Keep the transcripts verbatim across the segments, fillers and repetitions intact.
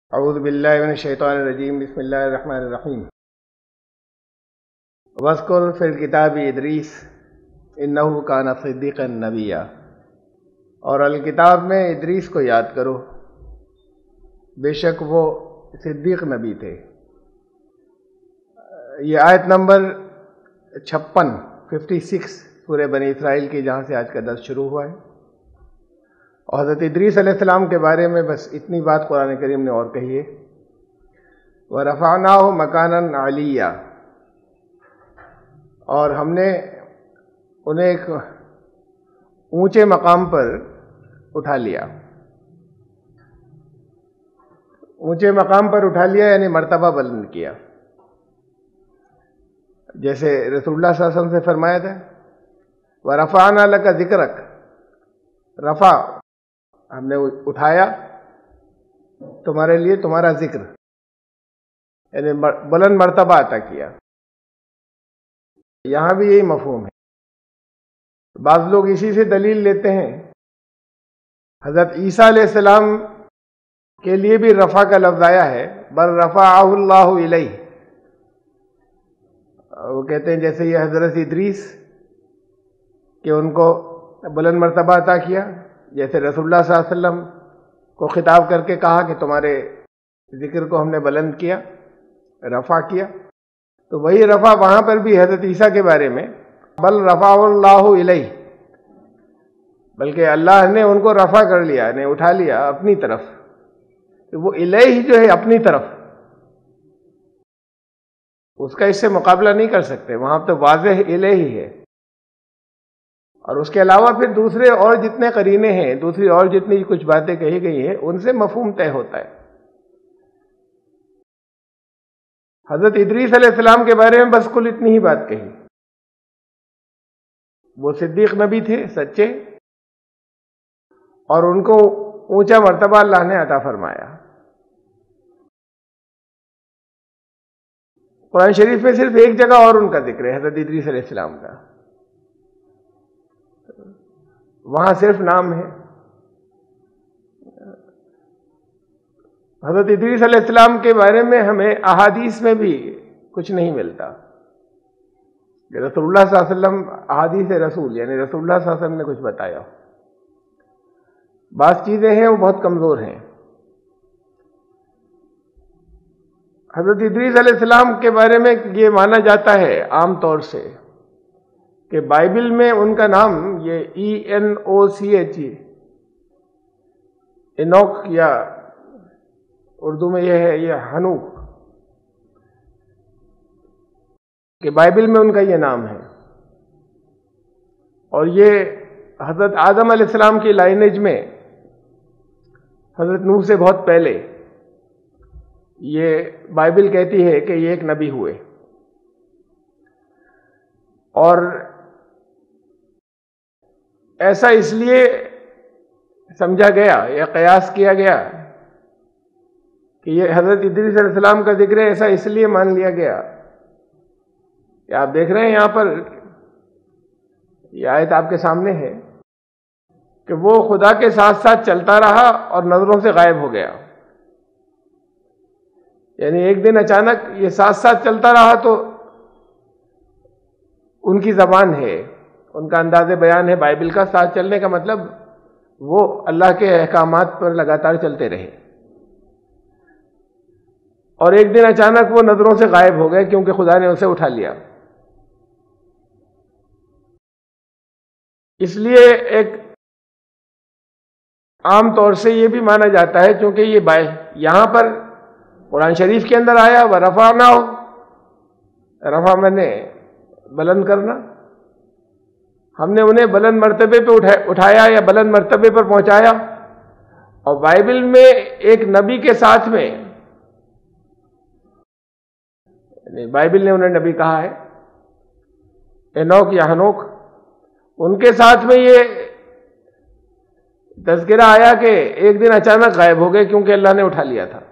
اعوذ باللہ من الشیطان الرجیم بسم اللہ الرحمن الرحیم وَاذْكُرْ فِي الْكِتَابِ ادریس اِنَّهُ كَانَ صِدِّيقًا نَبِيًّا، اور الکتاب میں ادریس کو یاد کرو، بے شک وہ صدیق نبی تھے۔ یہ آیت نمبر چھپن ففٹی سکس سورہ بنی اسرائیل کی، جہاں سے آج کا درس شروع ہوا ہے۔ اور حضرت ادریس علیہ السلام کے بارے میں بس اتنی بات قرآن کریم نے اور کہی ہے، وَرَفَعْنَاهُ مَكَانًا عَلِيًّا، اور ہم نے انہیں ایک اونچے مقام پر اٹھا لیا۔ اونچے مقام پر اٹھا لیا یعنی مرتبہ بلند کیا، جیسے رسول اللہ صلی اللہ علیہ وسلم سے فرمایا تھا وَرَفَعْنَا لَكَ ذِكْرَكَ، رفع ہم نے اٹھایا تمہارے لیے تمہارا ذکر، یعنی بلند مرتبہ عطا کیا۔ یہاں بھی یہی مفہوم ہے۔ بعض لوگ اسی سے دلیل لیتے ہیں، حضرت عیسیٰ علیہ السلام کے لیے بھی رفع کا لفظ آیا ہے، بل رفعہ اللہ الیہ، وہ کہتے ہیں جیسے یہ حضرت ادریس کہ ان کو بلند مرتبہ عطا کیا، جیسے رسول اللہ صلی اللہ علیہ وسلم کو خطاب کر کے کہا کہ تمہارے ذکر کو ہم نے بلند کیا، رفع کیا، تو وہی رفع وہاں پر بھی حضرت عیسیٰ کے بارے میں بل رفعہ اللہ الیہ، بلکہ اللہ نے ان کو رفع کر لیا، نے اٹھا لیا اپنی طرف۔ وہ الیہ جو ہے اپنی طرف، اس کا اس سے مقابلہ نہیں کر سکتے، وہاں تو واضح الیہ ہی ہے۔ اور اس کے علاوہ پھر دوسرے اور جتنے قرینے ہیں، دوسری اور جتنی کچھ باتیں کہی گئی ہیں، ان سے مفہوم طے ہوتا ہے۔ حضرت ادریس علیہ السلام کے بارے میں بس کل اتنی ہی بات کہی، وہ صدیق نبی تھے سچے، اور ان کو اونچا مرتبہ اللہ نے عطا فرمایا۔ قرآن شریف میں صرف ایک جگہ اور ان کا ذکر ہے، حضرت ادریس علیہ السلام کا، وہاں صرف نام ہے۔ حضرت ادریس علیہ السلام کے بارے میں ہمیں احادیث میں بھی کچھ نہیں ملتا کہ رسول اللہ صلی اللہ علیہ وسلم، احادیث رسول یعنی رسول اللہ صلی اللہ علیہ وسلم نے کچھ بتایا۔ بعض چیزیں ہیں وہ بہت کمزور ہیں۔ حضرت ادریس علیہ السلام کے بارے میں یہ مانا جاتا ہے عام طور سے کہ بائبل میں ان کا نام یہ ای این او سی ایچ انوک، یا اردو میں یہ ہے یہ ہنوک، کہ بائبل میں ان کا یہ نام ہے، اور یہ حضرت آدم علیہ السلام کی لائنیج میں حضرت نوح سے بہت پہلے یہ بائبل کہتی ہے کہ یہ ایک نبی ہوئے۔ اور ایسا اس لیے سمجھا گیا یا قیاس کیا گیا کہ یہ حضرت ادریس علیہ السلام کا ذکر ہے، ایسا اس لیے مان لیا گیا کہ آپ دیکھ رہے ہیں یہاں پر یہ آیت آپ کے سامنے ہے کہ وہ خدا کے ساتھ ساتھ چلتا رہا اور نظروں سے غائب ہو گیا، یعنی ایک دن اچانک یہ ساتھ ساتھ چلتا رہا، تو ان کی زبان ہے، ان کا انداز بیان ہے بائبل کا، ساتھ چلنے کا مطلب وہ اللہ کے احکامات پر لگاتار چلتے رہے، اور ایک دن اچانک وہ نظروں سے غائب ہو گئے کیونکہ خدا نے اسے اٹھا لیا۔ اس لیے ایک عام طور سے یہ بھی مانا جاتا ہے، چونکہ یہ بائے یہاں پر قرآن شریف کے اندر آیا وَرَفَعْنَاهُ، رفع میں نے بلند کرنا، ہم نے انہیں بلند مرتبے پہ اٹھایا یا بلند مرتبے پر پہنچایا۔ اور بائبل میں ایک نبی کے ساتھ میں، بائبل نے انہیں نبی کہا ہے، انوک یا ہنوک، ان کے ساتھ میں یہ تذکرہ آیا کہ ایک دن اچانک غائب ہو گئے کیونکہ اللہ نے اٹھا لیا تھا،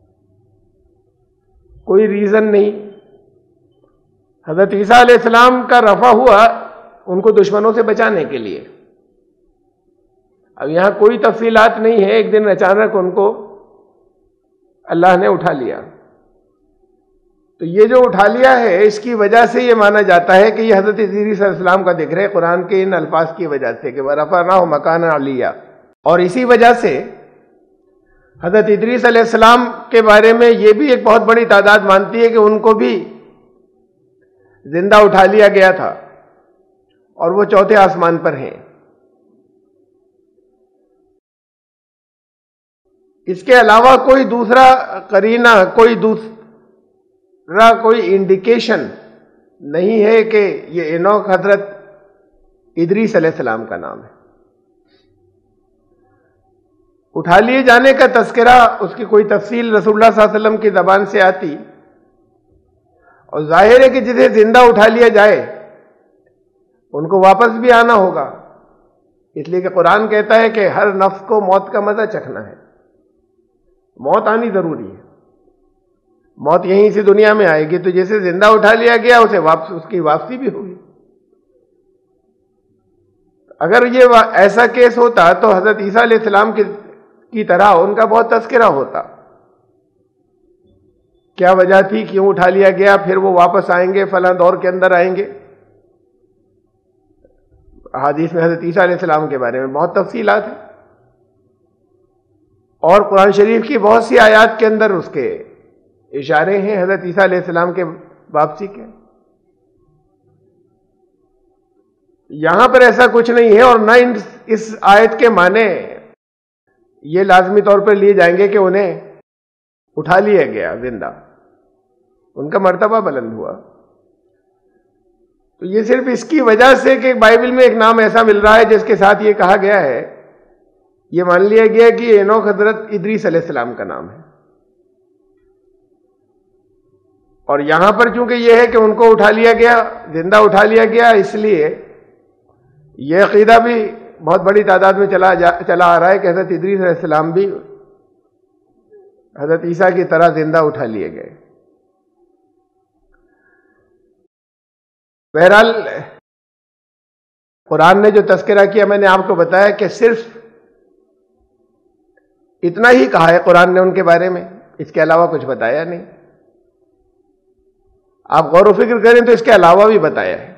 کوئی ریزن نہیں۔ حضرت عیسیٰ علیہ السلام کا رفع ہوا ان کو دشمنوں سے بچانے کے لیے۔ اب یہاں کوئی تفصیلات نہیں ہے، ایک دن اچانک ان کو اللہ نے اٹھا لیا. تو یہ جو اٹھا لیا ہے اس کی وجہ سے یہ مانا جاتا ہے کہ یہ حضرت ادریس علیہ السلام کا ذکر ہے قرآن کے ان الفاظ کی وجہ سے کہ وَرَفَعْنَاهُ مَكَانًا عَلِيًّا. اور اسی وجہ سے حضرت ادریس علیہ السلام کے بارے میں یہ بھی ایک بہت بڑی تعداد مانتی ہے کہ ان کو بھی زندہ اٹھا لیا گیا تھا اور وہ چوتھے آسمان پر ہیں. اس کے علاوہ کوئی دوسرا قرینہ، کوئی دوسرا کوئی انڈیکیشن نہیں ہے کہ یہ انوخ حضرت ادریس علیہ السلام کا نام ہے. اٹھا لیے جانے کا تذکرہ، اس کی کوئی تفصیل رسول اللہ صلی اللہ علیہ وسلم کی زبان سے آتی، اور ظاہر ہے کہ جسے زندہ اٹھا لیا جائے ان کو واپس بھی آنا ہوگا، اس لیے کہ قرآن کہتا ہے کہ ہر نفس کو موت کا مزہ چکھنا ہے. موت آنی ضروری ہے، موت یہیں سے دنیا میں آئے گی. تو جیسے زندہ اٹھا لیا گیا اسے واپس اس کی واپسی بھی ہوگی. اگر یہ ایسا کیس ہوتا تو حضرت عیسیٰ علیہ السلام کی کی طرح ان کا بہت تذکرہ ہوتا. کیا وجہ تھی، کیوں اٹھا لیا گیا، پھر وہ واپس آئیں گے، فلاں دور کے اندر آئیں گے. احادیث میں حضرت عیسیٰ علیہ السلام کے بارے میں بہت تفصیلات ہیں، اور قرآن شریف کی بہت سی آیات کے اندر اس کے اشارے ہیں حضرت عیسیٰ علیہ السلام کے واپسی کے. یہاں پر ایسا کچھ نہیں ہے، اور نہ اس آیت کے معنی یہ لازمی طور پر لیے جائیں گے کہ انہیں اٹھا لیا گیا زندہ، ان کا مرتبہ بلند ہوا. تو یہ صرف اس کی وجہ سے کہ بائبل میں ایک نام ایسا مل رہا ہے جس کے ساتھ یہ کہا گیا ہے، یہ مان لیا گیا کہ یہ انوخ حضرت ادریس علیہ السلام کا نام ہے. اور یہاں پر چونکہ یہ ہے کہ ان کو اٹھا لیا گیا، زندہ اٹھا لیا گیا، اس لیے یہ عقیدہ بھی بہت بڑی تعداد میں چلا جا چلا آ رہا ہے کہ حضرت ادریس علیہ السلام بھی حضرت عیسیٰ کی طرح زندہ اٹھا لیے گئے. بہرحال قرآن نے جو تذکرہ کیا میں نے آپ کو بتایا کہ صرف اتنا ہی کہا ہے قرآن نے ان کے بارے میں، اس کے علاوہ کچھ بتایا نہیں. آپ غور و فکر کریں تو اس کے علاوہ بھی بتایا ہے.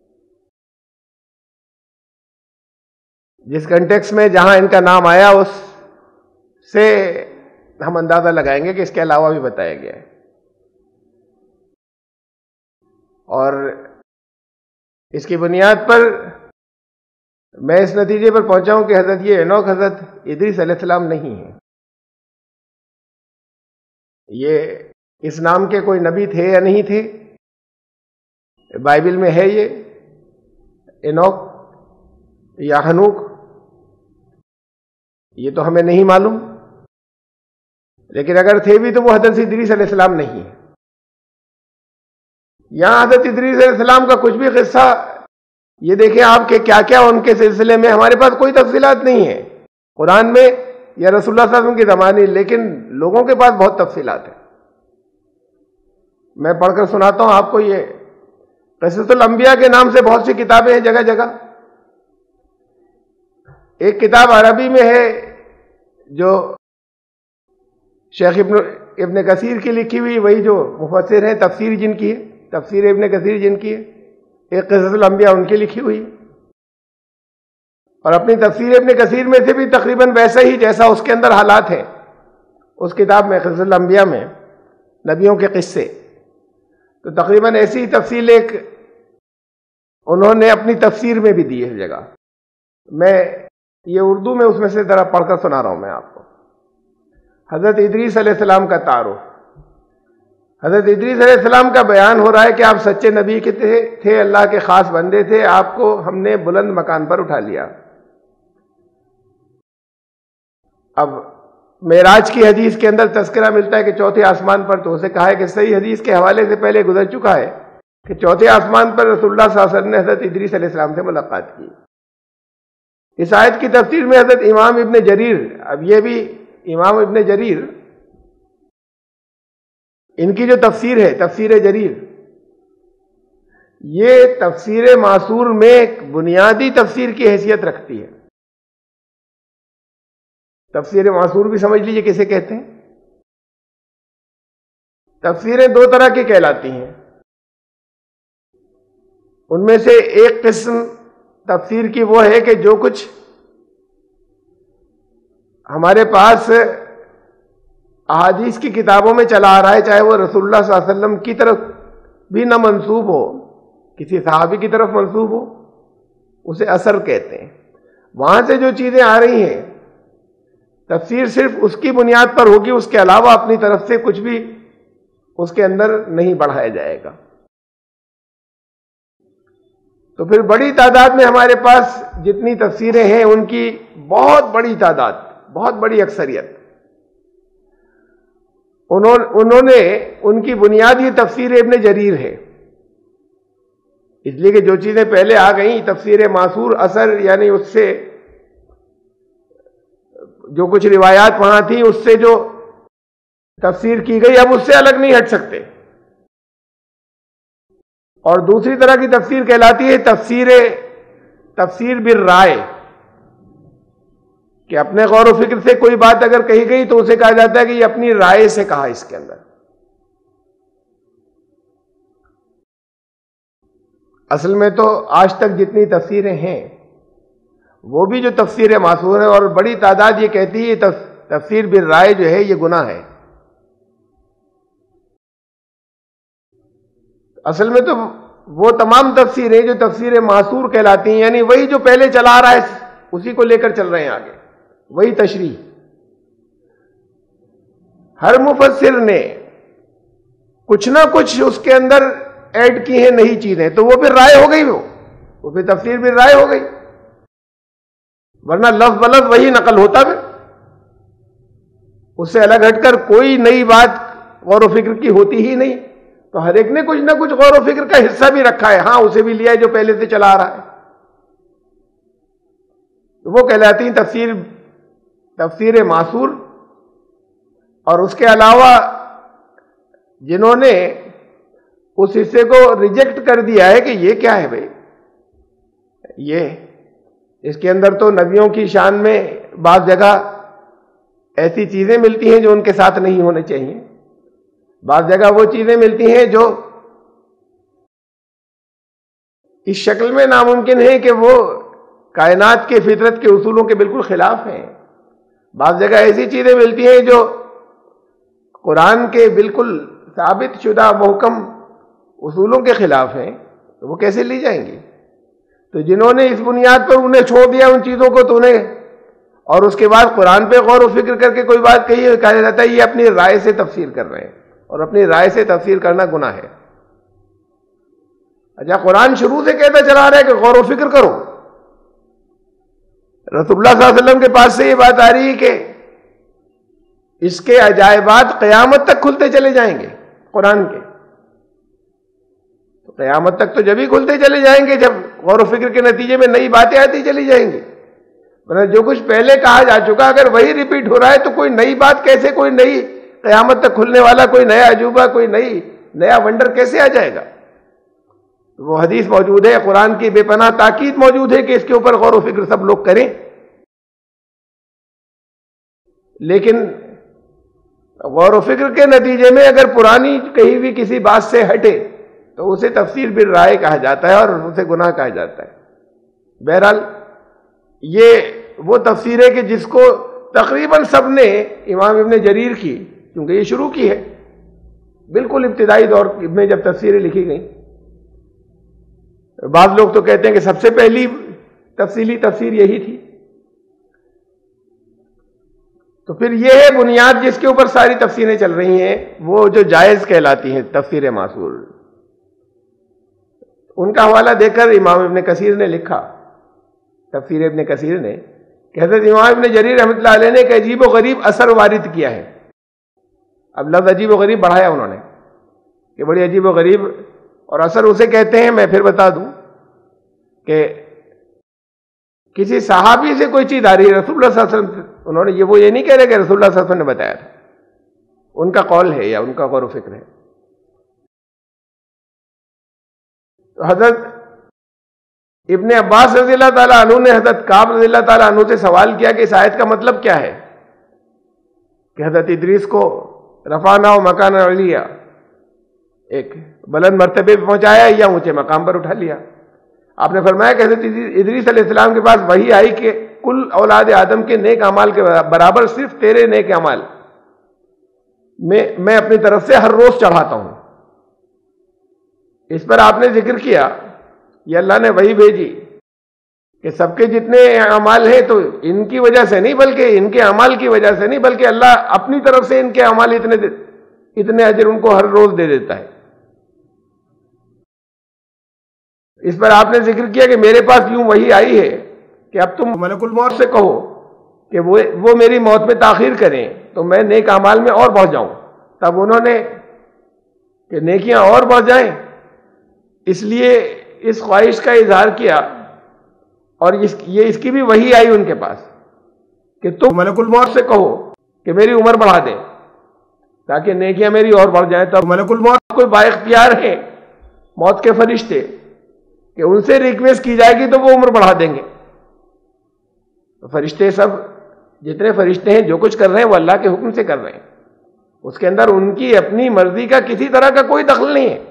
جس کنٹیکس میں جہاں ان کا نام آیا اس سے ہم اندازہ لگائیں گے کہ اس کے علاوہ بھی بتایا گیا ہے. اور اس کی بنیاد پر میں اس نتیجے پر پہنچا ہوں کہ حضرت یہ انوخ حضرت ادریس علیہ السلام نہیں ہے. یہ اس نام کے کوئی نبی تھے یا نہیں تھے، بائبل میں ہے یہ انوخ یا ہنوک، یہ تو ہمیں نہیں معلوم، لیکن اگر تھے بھی تو وہ حضرت ادریس علیہ السلام نہیں ہے. یہاں حضرت ادریس علیہ السلام کا کچھ بھی قصہ یہ دیکھیں آپ کہ کیا کیا ان کے سلسلے میں ہمارے پاس کوئی تفصیلات نہیں ہے قرآن میں یا رسول اللہ صلی اللہ علیہ وسلم کی زمانے، لیکن لوگوں کے پاس بہت تفصیلات ہیں. میں پڑھ کر سناتا ہوں آپ کو. یہ قصص الانبیاء کے نام سے بہت سی کتابیں ہیں جگہ جگہ. ایک کتاب عربی میں ہے جو شیخ ابن ابن کثیر کی لکھی ہوئی، وہی جو مفسر ہیں تفسیر جن کی ہے، تفسیر ابن کثیر جن کی ہے. ایک قصص الانبیاء ان کی لکھی ہوئی، اور اپنی تفسیر ابن کثیر میں سے بھی تقریباً ویسا ہی جیسا اس کے اندر حالات ہیں اس کتاب میں قصص الانبیاء میں نبیوں کے قصے، تو تقریباً ایسی ہی تفصیل ایک انہوں نے اپنی تفسیر میں بھی دی ہے جگہ. میں یہ اردو میں اس میں سے ذرا پڑھ کر سنا رہا ہوں میں آپ کو. حضرت ادریس علیہ السلام کا تعارف. حضرت ادریس علیہ السلام کا بیان ہو رہا ہے کہ آپ سچے نبی کے تھے تھے اللہ کے خاص بندے تھے. آپ کو ہم نے بلند مکان پر اٹھا لیا. اب معراج کی حدیث کے اندر تذکرہ ملتا ہے کہ چوتھے آسمان پر، تو اسے کہا ہے کہ صحیح حدیث کے حوالے سے پہلے گزر چکا ہے کہ چوتھے آسمان پر رسول اللہ صلی اللہ علیہ وسلم نے حضرت ادریس علیہ السلام سے ملاقات کی. اس آیت کی تفسیر میں حضرت امام ابن جریر، اب یہ بھی امام ابن جریر، ان کی جو تفسیر ہے تفسیر جریر، یہ تفسیر معصور میں ایک بنیادی تفسیر کی حیثیت رکھتی ہے. تفسیر معصور بھی سمجھ لیجئے کسے کہتے ہیں. تفسیریں دو طرح کی کہلاتی ہیں. ان میں سے ایک قسم تفسیر کی وہ ہے کہ جو کچھ ہمارے پاس احادیث کی کتابوں میں چلا آ رہا ہے، چاہے وہ رسول اللہ صلی اللہ علیہ وسلم کی طرف بھی نہ منسوب ہو، کسی صحابی کی طرف منسوب ہو، اسے اثر کہتے ہیں. وہاں سے جو چیزیں آ رہی ہیں تفسیر صرف اس کی بنیاد پر ہوگی، اس کے علاوہ اپنی طرف سے کچھ بھی اس کے اندر نہیں بڑھایا جائے گا. تو پھر بڑی تعداد میں ہمارے پاس جتنی تفسیریں ہیں ان کی بہت بڑی تعداد، بہت بڑی اکثریت، انہوں انہوں نے ان کی بنیاد یہ تفسیر ابن جریر ہے. اس لیے کہ جو چیزیں پہلے آ گئیں تفسیر معصور اثر، یعنی اس سے جو کچھ روایات وہاں تھیں اس سے جو تفسیر کی گئی اب اس سے الگ نہیں ہٹ سکتے. اور دوسری طرح کی تفسیر کہلاتی ہے تفسیر تفسیر بالرائے، کہ اپنے غور و فکر سے کوئی بات اگر کہی گئی تو اسے کہا جاتا ہے کہ یہ اپنی رائے سے کہا. اس کے اندر اصل میں تو آج تک جتنی تفسیریں ہیں وہ بھی جو تفسیر معصور ہے، اور بڑی تعداد یہ کہتی ہے تفسیر بالرائے جو ہے یہ گناہ ہے. اصل میں تو وہ تمام تفسیریں جو تفسیر معصور کہلاتی ہیں، یعنی وہی جو پہلے چلا آ رہا ہے اسی کو لے کر چل رہے ہیں آگے، وہی تشریح. ہر مفسر نے کچھ نہ کچھ اس کے اندر ایڈ کی ہیں نئی چیزیں، تو وہ پھر رائے ہو گئی، وہ وہ پھر تفسیر بھی رائے ہو گئی. ورنہ لفظ بلفظ وہی نقل ہوتا پھر، اس سے الگ ہٹ کر کوئی نئی بات غور و فکر کی ہوتی ہی نہیں. تو ہر ایک نے کچھ نہ کچھ غور و فکر کا حصہ بھی رکھا ہے، ہاں اسے بھی لیا ہے جو پہلے سے چلا آ رہا ہے. وہ کہلاتی ہیں تفسیر تفسیر معصور. اور اس کے علاوہ جنہوں نے اس حصے کو ریجیکٹ کر دیا ہے کہ یہ کیا ہے بھائی، یہ اس کے اندر تو نبیوں کی شان میں بعض جگہ ایسی چیزیں ملتی ہیں جو ان کے ساتھ نہیں ہونے چاہیے، بعض جگہ وہ چیزیں ملتی ہیں جو اس شکل میں ناممکن ہے کہ وہ کائنات کے فطرت کے اصولوں کے بالکل خلاف ہیں، بعض جگہ ایسی چیزیں ملتی ہیں جو قرآن کے بالکل ثابت شدہ محکم اصولوں کے خلاف ہیں، تو وہ کیسے لی جائیں گی؟ تو جنہوں نے اس بنیاد پر انہیں چھوڑ دیا ان چیزوں کو، تو انہیں اور اس کے بعد قرآن پہ غور و فکر کر کے کوئی بات کہی ہے، کہا جاتا ہے یہ اپنی رائے سے تفسیر کر رہے ہیں، اور اپنی رائے سے تفسیر کرنا گناہ ہے. اچھا، قرآن شروع سے کہتا چلا رہا ہے کہ غور و فکر کرو. رسول اللہ صلی اللہ علیہ وسلم کے پاس سے یہ بات آ رہی ہے کہ اس کے عجائبات قیامت تک کھلتے چلے جائیں گے قرآن کے. تو قیامت تک تو جب ہی کھلتے چلے جائیں گے جب غور و فکر کے نتیجے میں نئی باتیں آتی چلی جائیں گی. مطلب جو کچھ پہلے کہا جا چکا اگر وہی ریپیٹ ہو رہا ہے تو کوئی نئی بات کیسے، کوئی نئی قیامت تک کھلنے والا کوئی نیا عجوبہ، کوئی نئی نیا ونڈر کیسے آ جائے گا؟ وہ حدیث موجود ہے، قرآن کی بے پناہ تاکید موجود ہے کہ اس کے اوپر غور و فکر سب لوگ کریں. لیکن غور و فکر کے نتیجے میں اگر پرانی کہیں بھی کسی بات سے ہٹے تو اسے تفسیر بالرائے کہا جاتا ہے اور اسے گناہ کہا جاتا ہے. بہرحال یہ وہ تفسیر ہے کہ جس کو تقریباً سب نے امام ابن جریر کی، کیونکہ یہ شروع کی ہے بالکل ابتدائی دور میں جب تفسیریں لکھی گئیں. بعض لوگ تو کہتے ہیں کہ سب سے پہلی تفصیلی تفسیر یہی تھی. تو پھر یہ ہے بنیاد جس کے اوپر ساری تفسیریں چل رہی ہیں، وہ جو جائز کہلاتی ہیں تفسیر معصور. ان کا حوالہ دے کر امام ابن کثیر نے لکھا، تفسیر ابن کثیر نے، کہ حضرت امام ابن جریر رحمۃ اللہ علیہ نے ایک عجیب و غریب اثر وارد کیا ہے. اب لفظ عجیب و غریب بڑھایا انہوں نے کہ بڑی عجیب و غریب، اور اثر اسے کہتے ہیں، میں پھر بتا دوں کہ کسی صحابی سے کوئی چیز آ رہی ہے رسول اللہ صلی اللہ علیہ وسلم، انہوں نے یہ وہ یہ نہیں کہہ رہے کہ رسول اللہ صلی اللہ علیہ وسلم نے بتایا تھا، ان کا قول ہے یا ان کا غور و فکر ہے. تو حضرت ابن عباس رضی اللہ تعالیٰ عنہ نے حضرت کعب رضی اللہ تعالیٰ عنہ سے سوال کیا کہ اس آیت کا مطلب کیا ہے کہ حضرت ادریس کو رفعنا و مکانا علیہ ایک بلند مرتبے پہ پہنچایا یا اونچے مقام پر اٹھا لیا. آپ نے فرمایا کہ حضرت ادریس علیہ السلام کے پاس وحی آئی کہ کل اولاد آدم کے نیک اعمال کے برابر صرف تیرے نیک اعمال میں میں اپنی طرف سے ہر روز چڑھاتا ہوں. اس پر آپ نے ذکر کیا یہ اللہ نے وحی بھیجی کہ سب کے جتنے اعمال ہیں تو ان کی وجہ سے نہیں بلکہ ان کے اعمال کی وجہ سے نہیں بلکہ اللہ اپنی طرف سے ان کے اعمال اتنے اتنے اجر ان کو ہر روز دے دیتا ہے. اس پر آپ نے ذکر کیا کہ میرے پاس یوں وحی آئی ہے کہ اب تم ملک الموت سے کہو کہ وہ وہ میری موت میں تاخیر کریں تو میں نیک اعمال میں اور بڑھ جاؤں. تب انہوں نے کہ نیکیاں اور بڑھ جائیں اس لیے اس خواہش کا اظہار کیا اور اس یہ اس کی بھی وحی آئی ان کے پاس کہ تم ملک الموت سے کہو کہ میری عمر بڑھا دیں تاکہ نیکیاں میری اور بڑھ جائیں. تب ملک الموت کوئی با اختیار ہے موت کے فرشتے کہ ان سے ریکویسٹ کی جائے گی تو وہ عمر بڑھا دیں گے. فرشتے سب جتنے فرشتے ہیں جو کچھ کر رہے ہیں وہ اللہ کے حکم سے کر رہے ہیں. اس کے اندر ان کی اپنی مرضی کا کسی طرح کا کوئی دخل نہیں ہے.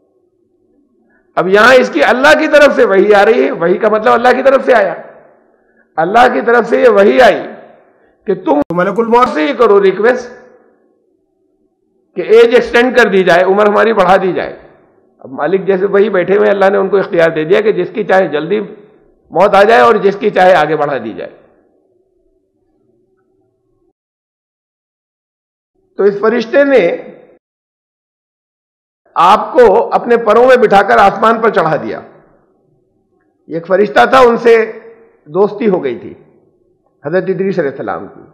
اب یہاں اس کی اللہ کی طرف سے وحی آ رہی ہے. وحی کا مطلب اللہ کی طرف سے آیا. اللہ کی طرف سے یہ وحی آئی کہ تم ملک الموت سے یہ کرو ریکویسٹ کہ ایج ایکسٹینڈ کر دی جائے, عمر ہماری بڑھا دی جائے. اب مالک جیسے وہی بیٹھے ہوئے اللہ نے ان کو اختیار دے دیا کہ جس کی چاہے جلدی موت آ جائے اور جس کی چاہے آگے بڑھا دی جائے. تو اس فرشتے نے آپ کو اپنے پروں میں بٹھا کر آسمان پر چڑھا دیا. ایک فرشتہ تھا, ان سے دوستی ہو گئی تھی حضرت ادریس علیہ السلام کی,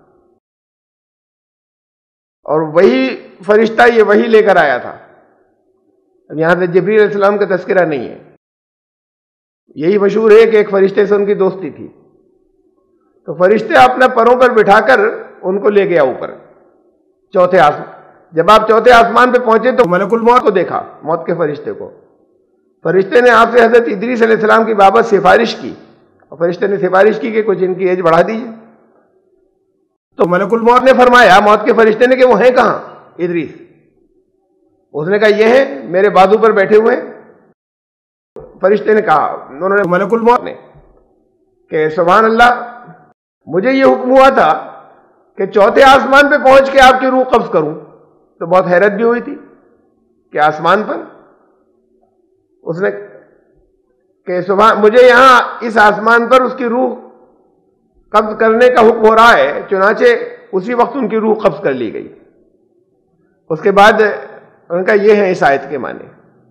اور وہی فرشتہ یہ وہی لے کر آیا تھا. اب یہاں سے جبریل علیہ السلام کا تذکرہ نہیں ہے. یہی مشہور ہے کہ ایک فرشتے سے ان کی دوستی تھی. تو فرشتے اپنے پروں پر بٹھا کر ان کو لے گیا اوپر چوتھے آسمان. جب آپ چوتھے آسمان پہ پہنچے تو ملک الموت کو دیکھا, موت کے فرشتے کو. فرشتے نے آپ سے حضرت ادریس علیہ السلام کی بابت سفارش کی, اور فرشتے نے سفارش کی کہ کچھ ان کی ایج بڑھا دیجیے. تو ملک الموت نے فرمایا موت کے فرشتے نے کہ وہ ہیں کہاں ادریس؟ اس نے کہا یہ ہیں میرے بازو پر بیٹھے ہوئے. فرشتے نے کہا, انہوں نے ملک الموت نے کہ سبحان اللہ, مجھے یہ حکم ہوا تھا کہ چوتھے آسمان پہ پہنچ کے آپ کی روح قبض کروں. تو بہت حیرت بھی ہوئی تھی کہ آسمان پر اس نے کہ سبحان, مجھے یہاں اس آسمان پر اس کی روح قبض کرنے کا حکم ہو رہا ہے. چنانچہ اسی وقت ان کی روح قبض کر لی گئی. اس کے بعد ان کا یہ ہے اس آیت کے معنی.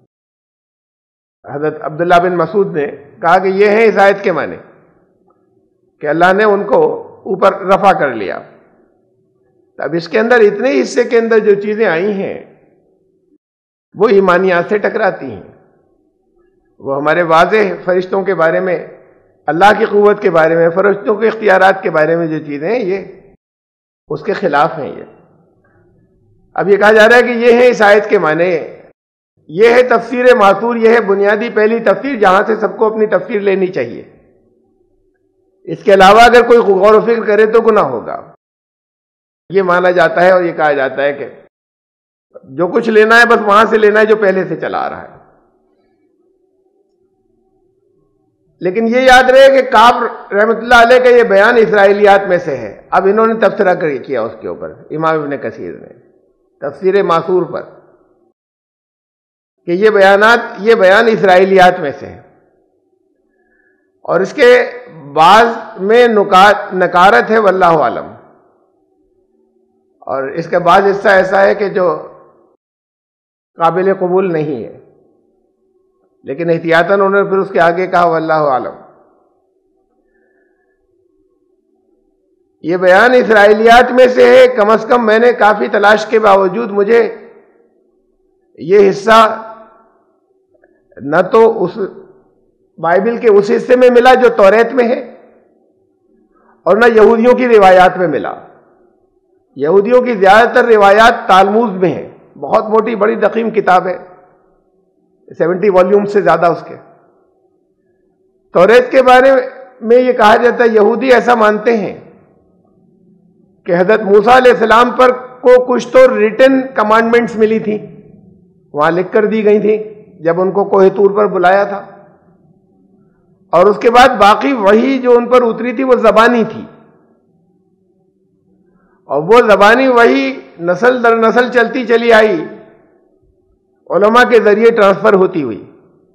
حضرت عبداللہ بن مسعود نے کہا کہ یہ ہے اس آیت کے معنی کہ اللہ نے ان کو اوپر رفع کر لیا. اب اس کے اندر اتنے حصے کے اندر جو چیزیں آئی ہیں وہ ایمانیات سے ٹکراتی ہیں. وہ ہمارے واضح فرشتوں کے بارے میں, اللہ کی قوت کے بارے میں, فرشتوں کے اختیارات کے بارے میں جو چیزیں ہیں یہ اس کے خلاف ہیں. یہ اب یہ کہا جا رہا ہے کہ یہ ہے اس آیت کے معنی, یہ ہے تفسیر ماثور, یہ ہے بنیادی پہلی تفسیر جہاں سے سب کو اپنی تفسیر لینی چاہیے. اس کے علاوہ اگر کوئی غور و فکر کرے تو گناہ ہوگا. یہ مانا جاتا ہے اور یہ کہا جاتا ہے کہ جو کچھ لینا ہے بس وہاں سے لینا ہے جو پہلے سے چلا آ رہا ہے. لیکن یہ یاد رہے کہ کعب رحمۃ اللہ علیہ کا یہ بیان اسرائیلیات میں سے ہے. اب انہوں نے تبصرہ کیا اس کے اوپر, امام ابن کثیر نے تفسیر ماثور پر, کہ یہ بیانات یہ بیان اسرائیلیات میں سے ہے, اور اس کے بعض میں نکارت ہے واللہ عالم, اور اس کا بعض حصہ ایسا ہے کہ جو قابل قبول نہیں ہے. لیکن احتیاطاً انہوں نے پھر اس کے آگے کہا واللہ عالم. یہ بیان اسرائیلیات میں سے ہے. کم از کم میں نے کافی تلاش کے باوجود مجھے یہ حصہ نہ تو اس بائبل کے اس حصے میں ملا جو توریت میں ہے, اور نہ یہودیوں کی روایات میں ملا. یہودیوں کی زیادہ تر روایات تالمود میں ہیں, بہت موٹی بڑی دقیم کتاب ہے, سیونٹی والیوم سے زیادہ اس کے. توریت کے بارے میں یہ کہا جاتا ہے یہودی ایسا مانتے ہیں کہ حضرت موسیٰ علیہ السلام پر کو کچھ تو ریٹن کمانڈمنٹس ملی تھی وہاں لکھ کر دی گئی تھیں جب ان کو کوہ طور پر بلایا تھا. اور اس کے بعد باقی وحی جو ان پر اتری تھی وہ زبانی تھی، اور وہ زبانی وحی نسل در نسل چلتی چلی آئی، علماء کے ذریعے ٹرانسفر ہوتی ہوئی،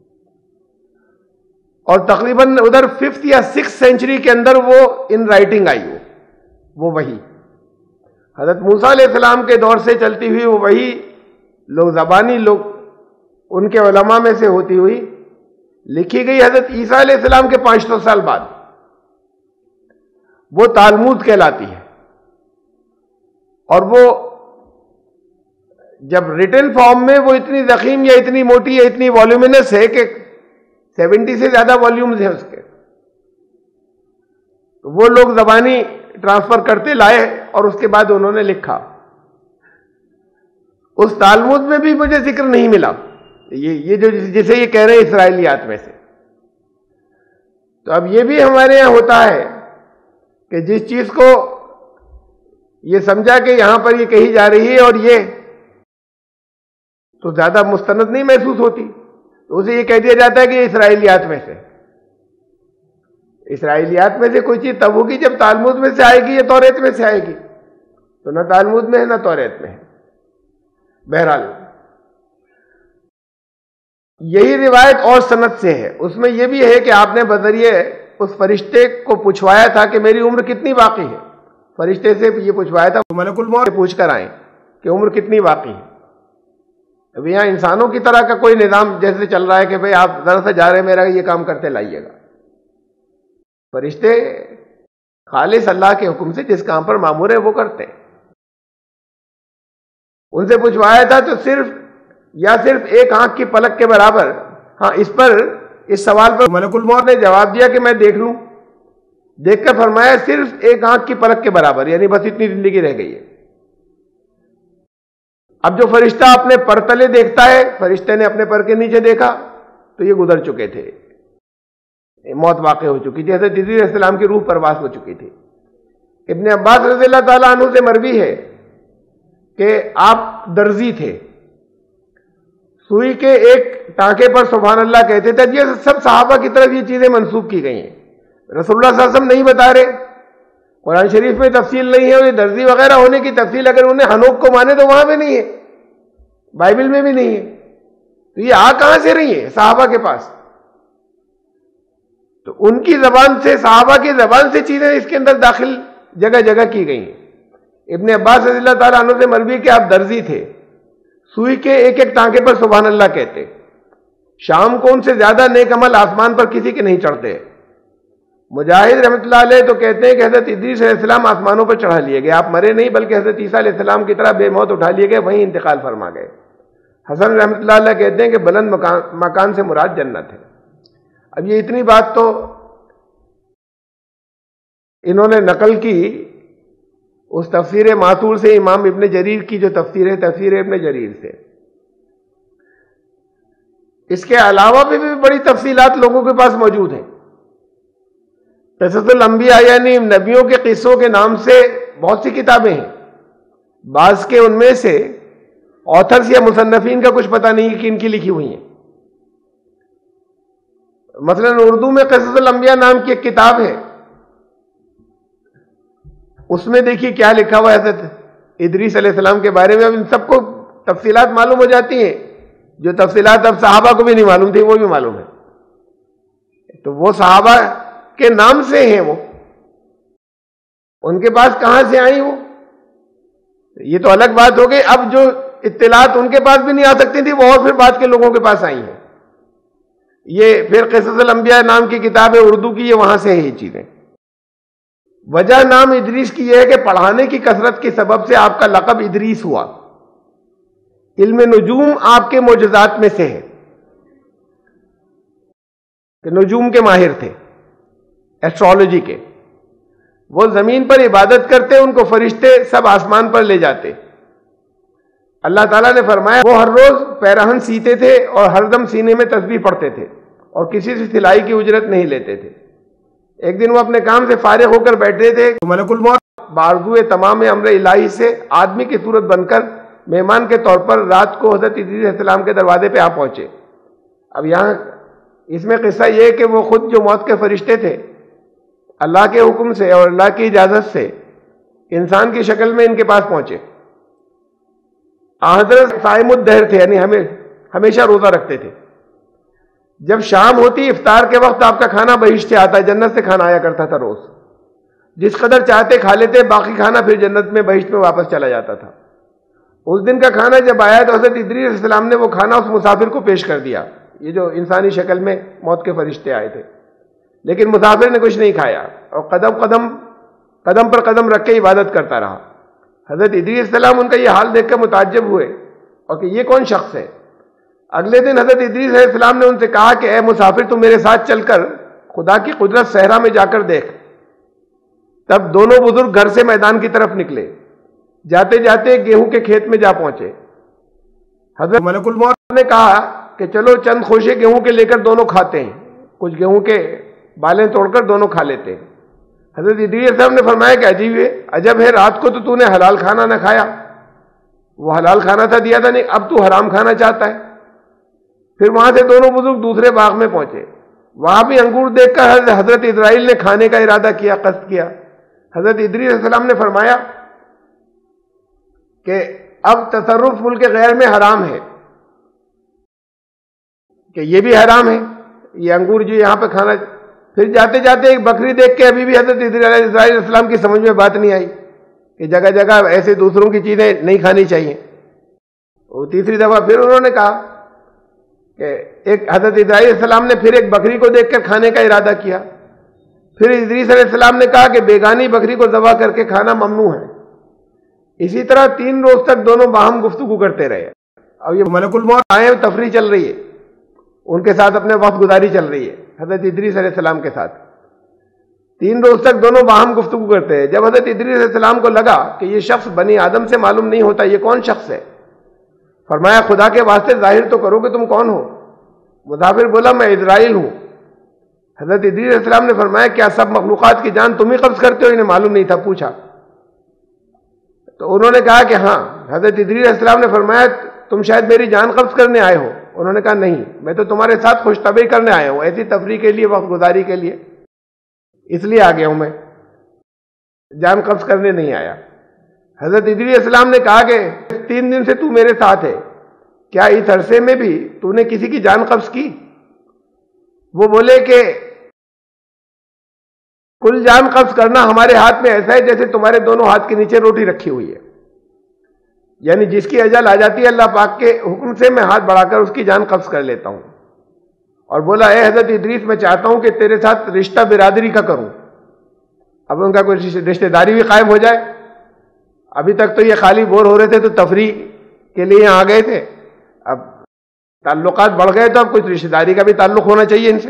اور تقریباً ادھر ففتھ یا سکس سینچری کے اندر وہ ان رائٹنگ آئی ہو وہ وحی. حضرت موسیٰ علیہ السلام کے دور سے چلتی ہوئی وہ وحی لوگ زبانی لوگ ان کے علماء میں سے ہوتی ہوئی لکھی گئی حضرت عیسیٰ علیہ السلام کے پانچ سو سال بعد. وہ تالمود کہلاتی ہے، اور وہ جب ریٹن فارم میں وہ اتنی ضخیم یا اتنی موٹی یا اتنی والیومینس ہے کہ سیونٹی سے زیادہ والیومز ہیں اس کے. تو وہ لوگ زبانی ٹرانسفر کرتے لائے اور اس کے بعد انہوں نے لکھا. اس تالمود میں بھی مجھے ذکر نہیں ملا یہ یہ جو جسے یہ کہہ رہے ہیں اسرائیلیات میں سے. تو اب یہ بھی ہمارے یہاں ہوتا ہے کہ جس چیز کو یہ سمجھا کہ یہاں پر یہ کہی جا رہی ہے اور یہ تو زیادہ مستند نہیں محسوس ہوتی، تو اسے یہ کہہ دیا جاتا ہے کہ یہ اسرائیلیات میں سے. اسرائیلیات میں سے کوئی چیز تب ہوگی جب تالمود میں سے آئے گی یا توریت میں سے آئے گی. تو نہ تالمود میں ہے نہ توریت میں ہے. بہرحال یہی روایت اور سند سے ہے. اس میں یہ بھی ہے کہ آپ نے بذریعے اس فرشتے کو پوچھوایا تھا کہ میری عمر کتنی باقی ہے. فرشتے سے یہ پوچھوایا تھا ملک الموت سے پوچھ کر آئیں کہ عمر کتنی باقی ہے. اب یہاں انسانوں کی طرح کا کوئی نظام جیسے چل رہا ہے کہ بھئی آپ ذرا سا جا رہے میرا یہ کام کرتے لائیے گا. فرشتے خالص اللہ کے حکم سے جس کام پر مامور ہے وہ کرتے ہیں. ان سے پوچھوایا تھا تو صرف یا صرف ایک آنکھ کی پلک کے برابر. ہاں اس پر اس سوال پر ملک الموت نے جواب دیا کہ میں دیکھ لوں. دیکھ کر فرمایا صرف ایک آنکھ کی پلک کے برابر، یعنی بس اتنی زندگی رہ گئی ہے. اب جو فرشتہ اپنے پر تلے دیکھتا ہے، فرشتے نے اپنے پر کے نیچے دیکھا تو یہ گزر چکے تھے، موت واقع ہو چکی تھی. حضرت ادریس علیہ السلام کی روح پرواز ہو چکی تھی. ابن عباس رضی اللہ تعالیٰ عنہ سے مروی ہے کہ آپ درزی تھے. سوئی کے ایک ٹانکے پر سبحان اللہ کہتے تھے. یہ سب صحابہ کی طرف یہ چیزیں منسوب کی گئی ہیں، رسول اللہ صلی اللہ علیہ وسلم نہیں بتا رہے. قرآن شریف میں تفصیل نہیں ہے، اور یہ درزی وغیرہ ہونے کی تفصیل اگر انہیں حنوک کو مانے تو وہاں بھی نہیں ہے، بائبل میں بھی نہیں ہے. تو یہ آ کہاں سے رہی ہے صحابہ کے پاس؟ تو ان کی زبان سے، صحابہ کی زبان سے چیزیں اس کے اندر داخل جگہ جگہ کی گئی ہیں. ابن عباس رضی اللہ تعالیٰ عنہ سے مروی کہ آپ درزی تھے، سوئی کے ایک ایک ٹانکے پر سبحان اللہ کہتے. شام کو ان سے زیادہ نیک عمل آسمان پر کسی کے نہیں چڑھتے. مجاہد رحمۃ اللہ علیہ تو کہتے ہیں کہ حضرت ادریس علیہ السلام آسمانوں پر چڑھا لیے گئے، آپ مرے نہیں بلکہ حضرت عیسیٰ علیہ السلام کی طرح بے موت اٹھا لیے گئے، وہیں انتقال فرما گئے. حسن رحمۃ اللہ علیہ کہتے ہیں کہ بلند مکان مکان سے مراد جنت ہے. اب یہ اتنی بات تو انہوں نے نقل کی اس تفسیر ماثور سے، امام ابن جریر کی جو تفسیر ہے تفسیر ابن جریر سے. اس کے علاوہ بھی, بھی بڑی تفصیلات لوگوں کے پاس موجود ہیں. قصص الانبیاء یعنی نبیوں کے قصوں کے نام سے بہت سی کتابیں ہیں. بعض کے ان میں سے آتھرز یا مصنفین کا کچھ پتہ نہیں کہ ان کی لکھی ہوئی ہیں. مثلا اردو میں قصص الانبیاء نام کی ایک کتاب ہے، اس میں دیکھیے کیا لکھا ہوا ہے حضرت ادریس علیہ السلام کے بارے میں. اب ان سب کو تفصیلات معلوم ہو جاتی ہیں، جو تفصیلات اب صحابہ کو بھی نہیں معلوم تھی وہ بھی معلوم ہے. تو وہ صحابہ کے نام سے ہیں، وہ ان کے پاس کہاں سے آئی وہ یہ تو الگ بات ہو گئی. اب جو اطلاعات ان کے پاس بھی نہیں آ سکتی تھی وہ اور پھر بعد کے لوگوں کے پاس آئی ہیں. یہ پھر قصص الانبیاء نام کی کتاب ہے اردو کی، یہ وہاں سے ہے یہ چیزیں. وجہ نام ادریس کی یہ ہے کہ پڑھانے کی کثرت کے سبب سے آپ کا لقب ادریس ہوا. علم نجوم آپ کے معجزات میں سے ہے کہ نجوم کے ماہر تھے، ایسٹرالوجی کے. وہ زمین پر عبادت کرتے، ان کو فرشتے سب آسمان پر لے جاتے. اللہ تعالیٰ نے فرمایا وہ ہر روز پیراہن سیتے تھے اور ہر دم سینے میں تسبیح پڑھتے تھے اور کسی سے سلائی کی اجرت نہیں لیتے تھے. ایک دن وہ اپنے کام سے فارغ ہو کر بیٹھے تھے، ملک الموت بارزوئے تمام امر الہی سے آدمی کی صورت بن کر مہمان کے طور پر رات کو حضرت ادریس علیہ السلام کے دروازے پہ آ پہنچے۔ اب یہاں اس میں قصہ یہ ہے کہ وہ خود جو موت کے فرشتے تھے اللہ کے حکم سے اور اللہ کی اجازت سے انسان کی شکل میں ان کے پاس پہنچے۔ حضرت صائم الدہر تھے، یعنی ہمیں ہمیشہ روزہ رکھتے تھے۔ جب شام ہوتی افطار کے وقت آپ کا کھانا بہشت سے آتا ہے، جنت سے کھانا آیا کرتا تھا روز، جس قدر چاہتے کھا لیتے، باقی کھانا پھر جنت میں بہشت میں واپس چلا جاتا تھا۔ اس دن کا کھانا جب آیا تو حضرت ادریس علیہ السلام نے وہ کھانا اس مسافر کو پیش کر دیا، یہ جو انسانی شکل میں موت کے فرشتے آئے تھے، لیکن مسافر نے کچھ نہیں کھایا اور قدم قدم قدم پر قدم رکھ کے عبادت کرتا رہا۔ حضرت ادریس علیہ السلام ان کا یہ حال دیکھ کر متعجب ہوئے اور کہ یہ کون شخص ہے۔ اگلے دن حضرت ادریس علیہ السلام نے ان سے کہا کہ اے مسافر، تم میرے ساتھ چل کر خدا کی قدرت صحرا میں جا کر دیکھ۔ تب دونوں بزرگ گھر سے میدان کی طرف نکلے، جاتے جاتے گیہوں کے کھیت میں جا پہنچے۔ حضرت ملک الموت نے کہا کہ چلو چند خوشے گیہوں کے لے کر دونوں کھاتے ہیں، کچھ گیہوں کے بالیں توڑ کر دونوں کھا لیتے ہیں۔ حضرت ادریس صاحب نے فرمایا کہ عجیب ہے، عجب ہے، رات کو تو تو نے حلال کھانا نہ کھایا، وہ حلال کھانا تھا دیا تھا، نہیں اب تو حرام کھانا چاہتا ہے۔ پھر وہاں سے دونوں بزرگ دوسرے باغ میں پہنچے، وہاں بھی انگور دیکھ کر حضرت اسرائیل نے کھانے کا ارادہ کیا، قصد کیا۔ حضرت ادریس علیہ السلام نے فرمایا کہ اب تصرف ملک غیر میں حرام ہے، کہ یہ بھی حرام ہے، یہ انگور جو یہاں پہ کھانا۔ پھر جاتے جاتے ایک بکری دیکھ کے ابھی بھی حضرت اسرائیل علیہ السلام کی سمجھ میں بات نہیں آئی کہ جگہ جگہ ایسے دوسروں کی چیزیں نہیں کھانی چاہیے۔ وہ تیسری دفعہ پھر انہوں نے کہا کہ ایک حضرت اسرائیل علیہ السلام نے پھر ایک بکری کو دیکھ کر کھانے کا ارادہ کیا۔ پھر ادریس علیہ السلام نے کہا کہ بیگانی بکری کو ذبح کر کے کھانا ممنوع ہے۔ اسی طرح تین روز تک دونوں باہم گفتگو کرتے رہے۔ اب یہ ملک الموت آئے، تفریح چل رہی ہے، ان کے ساتھ اپنے وقت گزاری چل رہی ہے حضرت ادریس علیہ السلام کے ساتھ۔ تین روز تک دونوں باہم گفتگو کرتے ہیں۔ جب حضرت ادریس علیہ السلام کو لگا کہ یہ شخص بنی آدم سے معلوم نہیں ہوتا، یہ کون شخص ہے، فرمایا خدا کے واسطے ظاہر تو کرو کہ تم کون ہو۔ مسافر بولا میں اسرائیل ہوں۔ حضرت ادریس علیہ السلام نے فرمایا کیا سب مخلوقات کی جان تم ہی قبض کرتے ہو؟ انہیں معلوم نہیں تھا، پوچھا تو انہوں نے کہا کہ ہاں۔ حضرت ادریس علیہ السلام نے فرمایا تم شاید میری جان قبض کرنے آئے ہو؟ انہوں نے کہا نہیں، میں تو تمہارے ساتھ خوش طبعی کرنے آیا ہوں، ایسی تفریح کے لیے، وقت گزاری کے لیے، اس لیے آ گیا ہوں، میں جان قبض کرنے نہیں آیا۔ حضرت ادریس علیہ السلام نے کہا کہ تین دن سے تو میرے ساتھ ہے، کیا اس عرصے میں بھی تو نے کسی کی جان قبض کی؟ وہ بولے کہ کل جان قبض کرنا ہمارے ہاتھ میں ایسا ہے جیسے تمہارے دونوں ہاتھ کے نیچے روٹی رکھی ہوئی ہے، یعنی جس کی اجل آ جاتی ہے اللہ پاک کے حکم سے میں ہاتھ بڑھا کر اس کی جان قبض کر لیتا ہوں۔ اور بولا اے حضرت ادریس میں چاہتا ہوں کہ تیرے ساتھ رشتہ برادری کا کروں، اب ان کا کوئی رشتہ داری بھی قائم ہو جائے۔ ابھی تک تو یہ خالی بور ہو رہے تھے تو تفریح کے لیے یہاں آ گئے تھے، اب تعلقات بڑھ گئے تو اب کچھ رشتہ داری کا بھی تعلق ہونا چاہیے ان سے،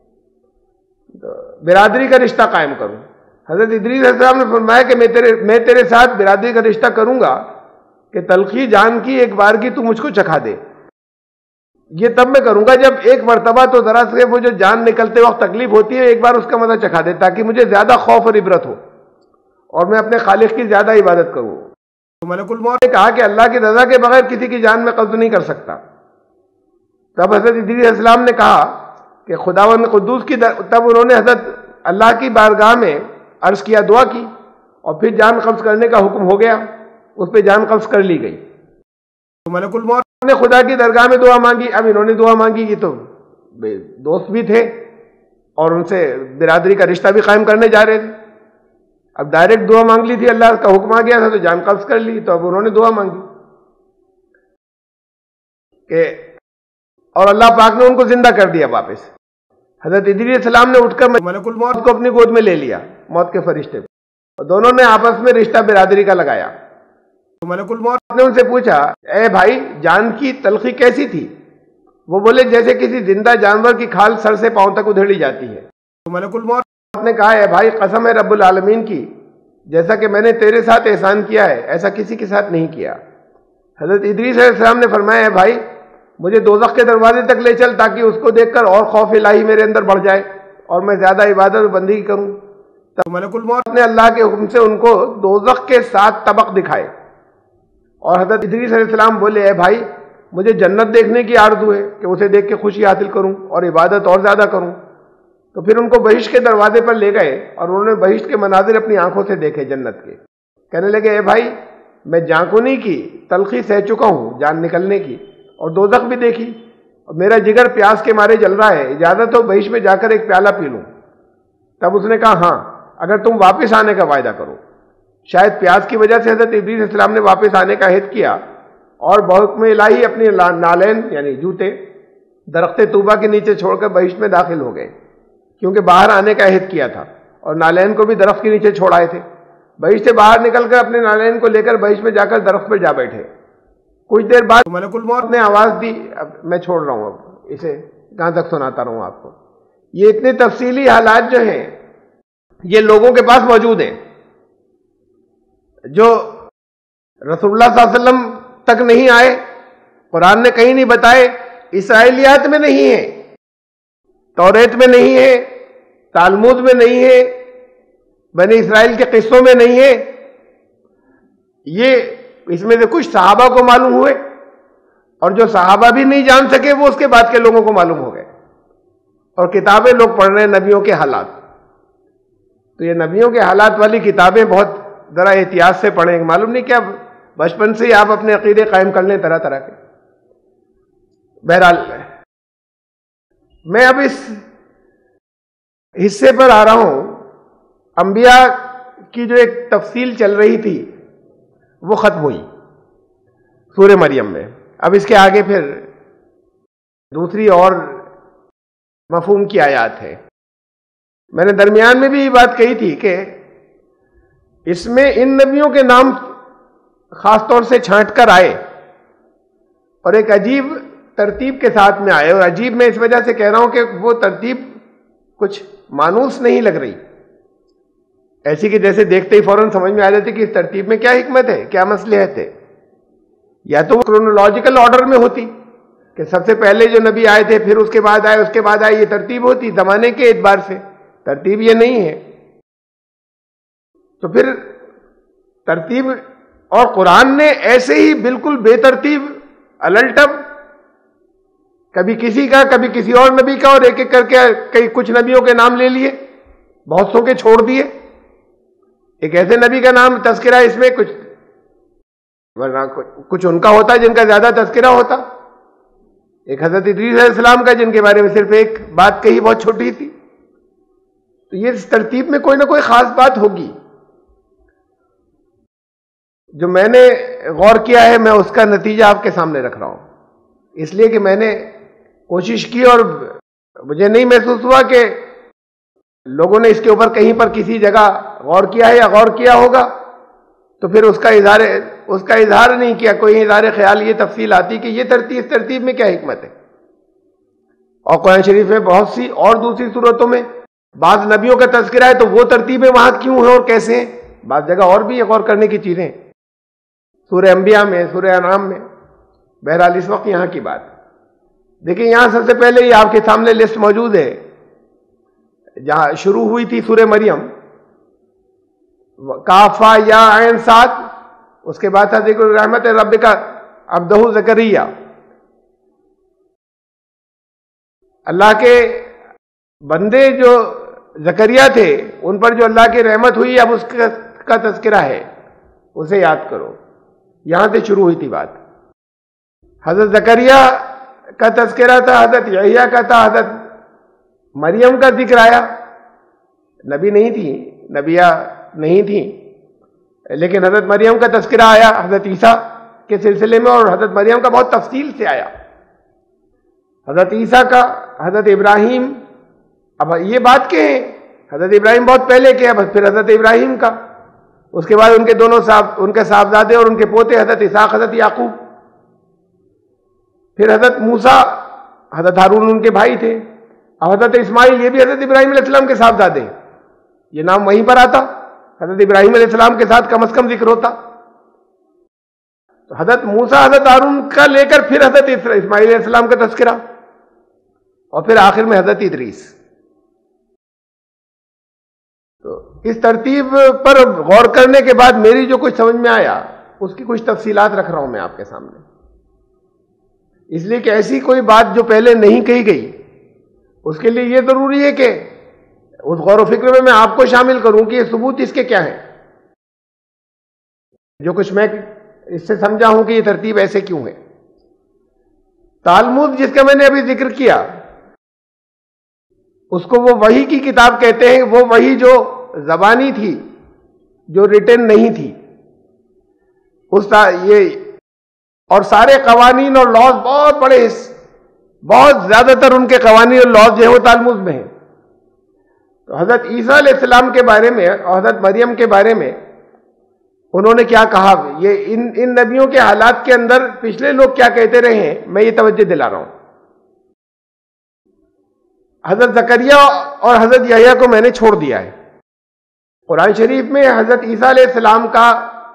برادری کا رشتہ قائم کروں۔ حضرت ادریس علیہ السلام نے فرمایا کہ میں تیرے میں تیرے ساتھ برادری کا رشتہ کروں گا کہ تلخی جان کی ایک بار کی تو مجھ کو چکھا دے۔ یہ تب میں کروں گا جب ایک مرتبہ تو ذرا سے وہ جو جان نکلتے وقت تکلیف ہوتی ہے ایک بار اس کا مزہ چکھا دے، تاکہ مجھے زیادہ خوف اور عبرت ہو اور میں اپنے خالق کی زیادہ عبادت کروں۔ تو ملک الموت نے کہا کہ اللہ کی رضا کے بغیر کسی کی جان میں قبض نہیں کر سکتا۔ تب حضرت ادریس علیہ السلام نے کہا کہ خداوند قدوس کی در... تب انہوں نے حضرت اللہ کی بارگاہ میں عرض کیا، دعا کی، اور پھر جان قبض کرنے کا حکم ہو گیا، اس پہ جان قبض کر لی گئی۔ تو ملک الموت نے خدا کی درگاہ میں دعا مانگی۔ اب انہوں نے دعا مانگی، یہ تو دوست بھی تھے اور ان سے برادری کا رشتہ بھی قائم کرنے جا رہے تھے، اب ڈائریکٹ دعا مانگ لی تھی، اللہ کا حکم آ گیا تھا تو جان قبض کر لی۔ تو اب انہوں نے دعا مانگی کہ اور اللہ پاک نے ان کو زندہ کر دیا واپس۔ حضرت ادریس علیہ السلام نے اٹھ کر ملک الموت کو اپنی گود میں لے لیا، موت کے فرشتے، اور دونوں نے آپس میں رشتہ برادری کا لگایا۔ تو ملک الموت نے ان سے پوچھا اے بھائی جان کی تلخی کیسی تھی؟ وہ بولے جیسے کسی زندہ جانور کی کھال سر سے پاؤں تک ادھیڑی جاتی ہے۔ تو ملک الموت نے کہا اے بھائی قسم ہے رب العالمین کی، جیسا کہ میں نے تیرے ساتھ احسان کیا ہے ایسا کسی کے ساتھ نہیں کیا۔ حضرت ادریس علیہ السلام نے فرمایا اے بھائی مجھے دوزخ کے دروازے تک لے چل تاکہ اس کو دیکھ کر اور خوف الہی میرے اندر بڑھ جائے اور میں زیادہ عبادت و بندگی کروں۔ تب ملک الموت نے اللہ کے حکم سے ان کو دوزخ کے سات طبق دکھائے، اور حضرت ادریس علیہ السلام بولے اے بھائی مجھے جنت دیکھنے کی آرزو ہے کہ اسے دیکھ کے خوشی حاصل کروں اور عبادت اور زیادہ کروں. تو پھر ان کو بہشت کے دروازے پر لے گئے اور انہوں نے بہشت کے مناظر اپنی آنکھوں سے دیکھے جنت کے. کہنے لگے اے بھائی میں جانکنی کی تلخی سہ چکا ہوں جان نکلنے کی اور دوزخ بھی دیکھی اور میرا جگر پیاس کے مارے جل رہا ہے, اجازت ہو بہشت میں جا کر ایک پیالہ پی لوں. تب اس نے کہا ہاں اگر تم واپس آنے کا وعدہ کرو. شاید پیاس کی وجہ سے حضرت ادریس علیہ السلام نے واپس آنے کا عہد کیا اور بحکم الہی اپنے نالین یعنی جوتے درخت طوبہ کے نیچے چھوڑ کر بہشت میں داخل ہو گئے, کیونکہ باہر آنے کا عہد کیا تھا اور نالین کو بھی درخت کے نیچے چھوڑائے تھے. بہشت سے باہر نکل کر اپنے نالین کو لے کر بہشت میں جا کر درخت پر جا بیٹھے. کچھ دیر بعد ملک الموت نے آواز دی. اب میں چھوڑ رہا ہوں, اب اسے کہاں تک سناتا رہوں آپ کو. یہ اتنے تفصیلی حالات جو ہیں یہ لوگوں کے پاس موجود ہیں جو رسول اللہ صلی اللہ علیہ وسلم تک نہیں آئے, قرآن نے کہیں نہیں بتائے, اسرائیلیات میں نہیں ہے, توریت میں نہیں ہے, تالمود میں نہیں ہے, بنی اسرائیل کے قصوں میں نہیں ہے. یہ اس میں سے کچھ صحابہ کو معلوم ہوئے اور جو صحابہ بھی نہیں جان سکے وہ اس کے بعد کے لوگوں کو معلوم ہو گئے. اور کتابیں لوگ پڑھ رہے ہیں نبیوں کے حالات. تو یہ نبیوں کے حالات والی کتابیں بہت ذرا احتیاط سے پڑھیں. معلوم نہیں کیا بچپن سے ہی آپ اپنے عقیدے قائم کر لیں طرح طرح کے. بہرحال میں اب اس حصے پر آ رہا ہوں. انبیاء کی جو ایک تفصیل چل رہی تھی وہ ختم ہوئی سورہ مریم میں. اب اس کے آگے پھر دوسری اور مفہوم کی آیات ہے. میں نے درمیان میں بھی یہ بات کہی تھی کہ اس میں ان نبیوں کے نام خاص طور سے چھانٹ کر آئے اور ایک عجیب ترتیب کے ساتھ میں آئے. اور عجیب میں اس وجہ سے کہہ رہا ہوں کہ وہ ترتیب کچھ مانوس نہیں لگ رہی, ایسی کہ جیسے دیکھتے ہی فوراً سمجھ میں آ جاتی کہ اس ترتیب میں کیا حکمت ہے, کیا مصلحت ہے. یا تو وہ کرونولوجیکل آرڈر میں ہوتی کہ سب سے پہلے جو نبی آئے تھے پھر اس کے بعد آئے اس کے بعد آئے, یہ ترتیب ہوتی زمانے کے اعتبار سے. ترتیب یہ نہیں ہے. تو پھر ترتیب اور قرآن نے ایسے ہی بالکل بے ترتیب الٹم کبھی کسی کا کبھی کسی اور نبی کا اور ایک ایک کر کے کئی کچھ نبیوں کے نام لے لیے, بہت سو کے چھوڑ دیے. ایک ایسے نبی کا نام تذکرہ اس میں کچھ ورنہ کچھ ان کا ہوتا جن کا زیادہ تذکرہ ہوتا. ایک حضرت ادریس علیہ السلام کا جن کے بارے میں صرف ایک بات کہی بہت چھوٹی تھی. تو یہ اس ترتیب میں کوئی نہ کوئی خاص بات ہوگی. جو میں نے غور کیا ہے میں اس کا نتیجہ آپ کے سامنے رکھ رہا ہوں, اس لیے کہ میں نے کوشش کی اور مجھے نہیں محسوس ہوا کہ لوگوں نے اس کے اوپر کہیں پر کسی جگہ غور کیا ہے یا غور کیا ہوگا تو پھر اس کا اظہار اس کا اظہار نہیں کیا. کوئی اظہار خیال یہ تفصیل آتی کہ یہ ترتیب اس ترتیب میں کیا حکمت ہے. اور قرآن شریف میں بہت سی اور دوسری صورتوں میں بعض نبیوں کا تذکرہ ہے تو وہ ترتیبیں وہاں کیوں ہیں اور کیسے ہیں. بعض جگہ اور بھی غور کرنے کی چیزیں سورہ انبیاء میں, سورہ انعام میں. بہرحال اس وقت یہاں کی بات دیکھیں. یہاں سب سے پہلے یہ آپ کے سامنے لسٹ موجود ہے جہاں شروع ہوئی تھی سورہ مریم, کافا یا عین صاد, اس کے بعد تھا ذکر رحمت رب کا عبدہ زکریا. اللہ کے بندے جو زکریا تھے ان پر جو اللہ کی رحمت ہوئی اب اس کا تذکرہ ہے, اسے یاد کرو. یہاں سے شروع ہوئی تھی بات. حضرت زکریا کا تذکرہ تھا, حضرت یحییٰ کا تھا, حضرت مریم کا ذکر آیا. نبی نہیں تھی, نبیہ نہیں تھی, لیکن حضرت مریم کا تذکرہ آیا حضرت عیسیٰ کے سلسلے میں, اور حضرت مریم کا بہت تفصیل سے آیا. حضرت عیسیٰ کا, حضرت ابراہیم. اب یہ بات کہ حضرت ابراہیم بہت پہلے کیا, بس پھر حضرت ابراہیم کا, اس کے بعد ان کے دونوں صاحب ان کے صاحبزادے اور ان کے پوتے حضرت اسحاق, حضرت یعقوب. پھر حضرت موسیٰ, حضرت ہارون ان کے بھائی تھے. اب حضرت اسماعیل یہ بھی حضرت ابراہیم علیہ السلام کے صاحبزادے ہیں. یہ نام وہیں پر آتا, حضرت ابراہیم علیہ السلام کے ساتھ کم از کم ذکر ہوتا. تو حضرت موسیٰ, حضرت ہارون کا لے کر پھر حضرت اسماعیل علیہ السلام کا تذکرہ, اور پھر آخر میں حضرت ادریس. تو اس ترتیب پر غور کرنے کے بعد میری جو کچھ سمجھ میں آیا اس کی کچھ تفصیلات رکھ رہا ہوں میں آپ کے سامنے، اس لیے کہ ایسی کوئی بات جو پہلے نہیں کہی گئی اس کے لیے یہ ضروری ہے کہ اس غور و فکر میں میں آپ کو شامل کروں کہ یہ ثبوت اس کے کیا ہیں، جو کچھ میں اس سے سمجھا ہوں کہ یہ ترتیب ایسے کیوں ہے۔ تالمود جس کا میں نے ابھی ذکر کیا، اس کو وہ وحی کی کتاب کہتے ہیں، وہ وحی جو زبانی تھی، جو ریٹن نہیں تھی، اس یہ اور سارے قوانین اور لاز بہت بڑے، بہت زیادہ تر ان کے قوانین اور لاز جو ہیں وہ تالمود میں ہیں۔ تو حضرت عیسیٰ علیہ السلام کے بارے میں اور حضرت مریم کے بارے میں انہوں نے کیا کہا، یہ ان ان نبیوں کے حالات کے اندر پچھلے لوگ کیا کہتے رہے ہیں، میں یہ توجہ دلا رہا ہوں۔ حضرت زکریا اور حضرت یحییٰ کو میں نے چھوڑ دیا ہے۔ قرآن شریف میں حضرت عیسیٰ علیہ السلام کا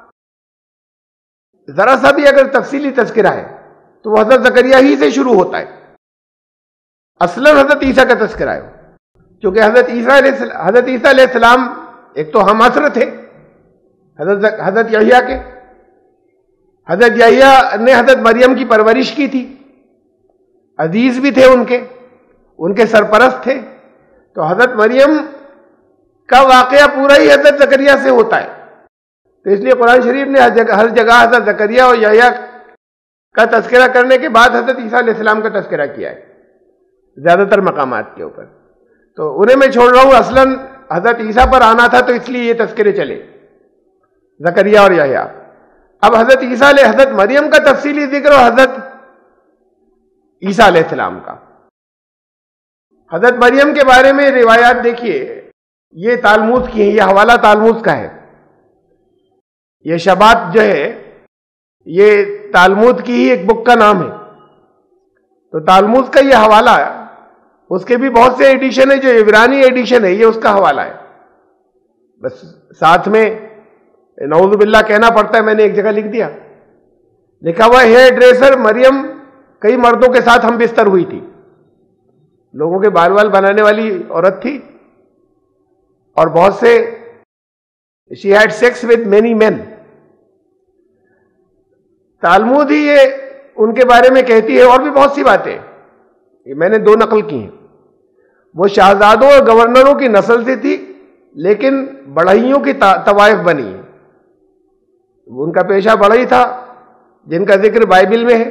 ذرا سا بھی اگر تفصیلی تذکرہ ہے تو وہ حضرت زکریا ہی سے شروع ہوتا ہے، اصلاً حضرت عیسیٰ کا تذکرہ ہے، کیونکہ حضرت عیسیٰ علیہ السلام حضرت عیسیٰ علیہ السلام ایک تو ہم عصر تھے حضرت حضرت یحییٰ کے، حضرت یحییٰ نے حضرت مریم کی پرورش کی تھی، عزیز بھی تھے ان کے ان کے سرپرست تھے، تو حضرت مریم کا واقعہ پورا ہی حضرت زکریا سے ہوتا ہے۔ تو اس لیے قرآن شریف نے ہر جگہ ہر جگہ حضرت زکریا اور یحییٰ کا تذکرہ کرنے کے بعد حضرت عیسیٰ علیہ السلام کا تذکرہ کیا ہے زیادہ تر مقامات کے اوپر، تو انہیں میں چھوڑ رہا ہوں، اصلاً حضرت عیسیٰ پر آنا تھا تو اس لیے یہ تذکرے چلے، زکریا اور یحییٰ۔ اب حضرت عیسیٰ علیہ حضرت مریم کا تفصیلی ذکر اور حضرت عیسیٰ علیہ السلام کا۔ حضرت مریم کے بارے میں روایات دیکھیے، یہ تالمود کی ہے، یہ حوالہ تالمود کا ہے، یہ شبات جو ہے یہ تالمود کی ہی ایک بک کا نام ہے، تو تالمود کا یہ حوالہ ہے، اس کے بھی بہت سے ایڈیشن ہے، جو عبرانی ایڈیشن ہے یہ اس کا حوالہ ہے، بس ساتھ میں نعوذ باللہ کہنا پڑتا ہے، میں نے ایک جگہ لکھ دیا، لکھا ہوا ہیئر ڈریسر مریم کئی مردوں کے ساتھ ہم بستر ہوئی تھی، لوگوں کے بال وال بنانے والی عورت تھی، اور بہت سے she had sex with many men۔ تالمود ہی یہ ان کے بارے میں کہتی ہے، اور بھی بہت سی باتیں، یہ میں نے دو نقل کی ہیں۔ وہ شہزادوں اور گورنروں کی نسل سے تھی، لیکن بڑھئیوں کی طوائف بنی، ان کا پیشہ بڑھئی تھا، جن کا ذکر بائبل میں ہے،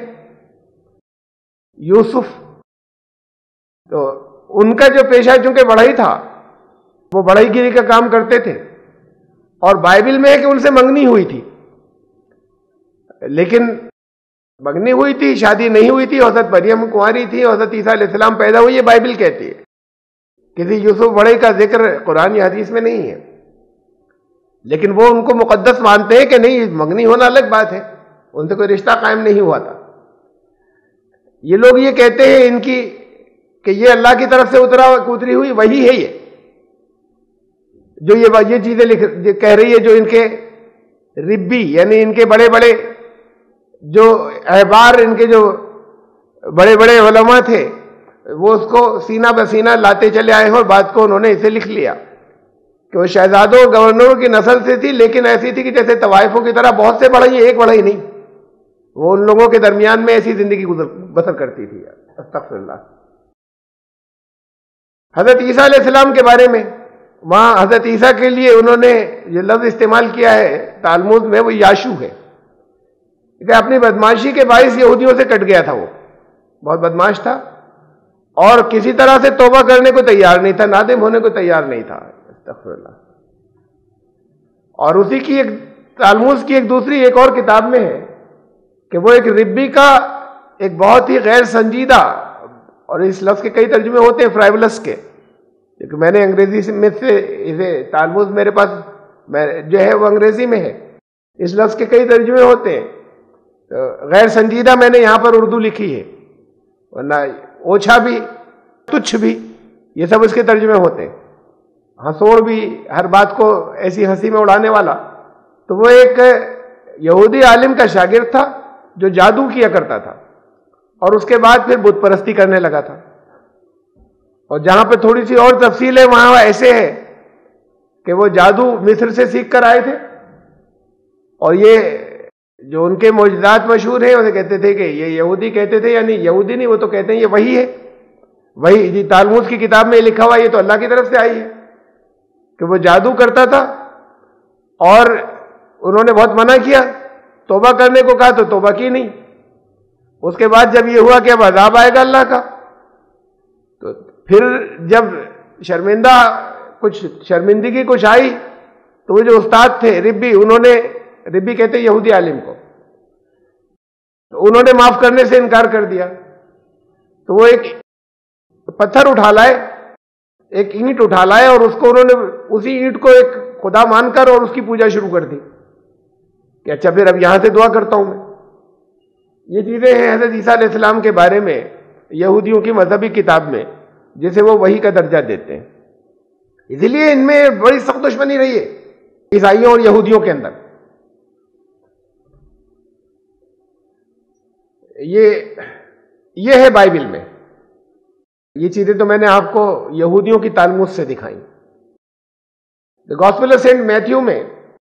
یوسف، تو ان کا جو پیشہ چونکہ بڑھئی تھا، وہ بڑھئی گیری کا کام کرتے تھے، اور بائبل میں ہے کہ ان سے منگنی ہوئی تھی، لیکن منگنی ہوئی تھی، شادی نہیں ہوئی تھی، حضرت مریم کنواری تھی، حضرت عیسیٰ علیہ السلام پیدا ہوئی، یہ بائبل کہتی ہے، کسی یوسف بڑھئی کا ذکر قرآن یا حدیث میں نہیں ہے، لیکن وہ ان کو مقدس مانتے ہیں کہ نہیں، منگنی ہونا الگ بات ہے، ان سے کوئی رشتہ قائم نہیں ہوا تھا۔ یہ لوگ یہ کہتے ہیں ان کی کہ یہ اللہ کی طرف سے اترا اتری ہوئی وہی ہے، یہ جو یہ یہ چیزیں لکھ کہہ رہی ہے، جو ان کے ربی یعنی ان کے بڑے بڑے جو احبار، ان کے جو بڑے بڑے علماء تھے، وہ اس کو سینہ بسینہ لاتے چلے آئے ہیں، اور بات کو انہوں نے اسے لکھ لیا کہ وہ شہزادوں اور گورنروں کی نسل سے تھی، لیکن ایسی تھی کہ جیسے طوائفوں کی طرح بہت سے بڑھئی، ایک بڑھئی نہیں، وہ ان لوگوں کے درمیان میں ایسی زندگی گزر بسر کرتی تھی۔ استغفر اللہ۔ حضرت عیسیٰ علیہ السلام کے بارے میں وہاں حضرت عیسیٰ کے لیے انہوں نے جو لفظ استعمال کیا ہے تالمود میں، وہ یاشو ہے، کہ اپنی بدماشی کے باعث یہودیوں سے کٹ گیا تھا، وہ بہت بدماش تھا، اور کسی طرح سے توبہ کرنے کو تیار نہیں تھا، نادم ہونے کو تیار نہیں تھا۔ استغفر اللہ۔ اور اسی کی ایک تالمود کی ایک دوسری ایک اور کتاب میں ہے کہ وہ ایک ربی کا ایک بہت ہی غیر سنجیدہ، اور اس لفظ کے کئی ترجمے ہوتے ہیں فرائبلس کے، لیکن میں نے انگریزی میں سے اسے تالمود میرے پاس جو ہے وہ انگریزی میں ہے، اس لفظ کے کئی ترجمے ہوتے ہیں، غیر سنجیدہ میں نے یہاں پر اردو لکھی ہے، ورنہ اوچھا بھی، تچھ بھی، یہ سب اس کے ترجمے ہوتے ہیں، ہنسوڑ بھی، ہر بات کو ایسی ہنسی میں اڑانے والا۔ تو وہ ایک یہودی عالم کا شاگرد تھا جو جادو کیا کرتا تھا، اور اس کے بعد پھر بت پرستی کرنے لگا تھا، اور جہاں پہ تھوڑی سی اور تفصیل ہے وہاں ایسے ہے کہ وہ جادو مصر سے سیکھ کر آئے تھے، اور یہ جو ان کے معجزات مشہور ہیں انہیں کہتے تھے کہ یہ یہودی کہتے تھے، یعنی یہودی نہیں، وہ تو کہتے ہیں یہ وہی ہے، وہی جی تالمود کی کتاب میں لکھا ہوا یہ تو اللہ کی طرف سے آئی ہے کہ وہ جادو کرتا تھا اور انہوں نے بہت منع کیا، توبہ کرنے کو کہا تو توبہ کی نہیں. اس کے بعد جب یہ ہوا کہ اب عذاب آئے گا اللہ کا، تو پھر جب شرمندہ کچھ شرمندگی کچھ آئی تو وہ جو استاد تھے ربی، انہوں نے، ربی کہتے ہیں یہودی عالم کو، تو انہوں نے معاف کرنے سے انکار کر دیا. تو وہ ایک پتھر اٹھا لائے، ایک اینٹ اٹھا لائے اور اس کو انہوں نے اسی اینٹ کو ایک خدا مان کر اور اس کی پوجا شروع کر دی کہ اچھا پھر اب یہاں سے دعا کرتا ہوں میں. یہ چیزیں ہیں حضرت عیسیٰ علیہ السلام کے بارے میں یہودیوں کی مذہبی کتاب میں، جسے وہ وحی کا درجہ دیتے ہیں. اسی لیے ان میں بڑی سخت دشمنی رہی ہے عیسائیوں اور یہودیوں کے اندر. یہ یہ ہے بائبل میں. یہ چیزیں تو میں نے آپ کو یہودیوں کی تالمود سے دکھائیں. گاسپل آف سینٹ میتھیو میں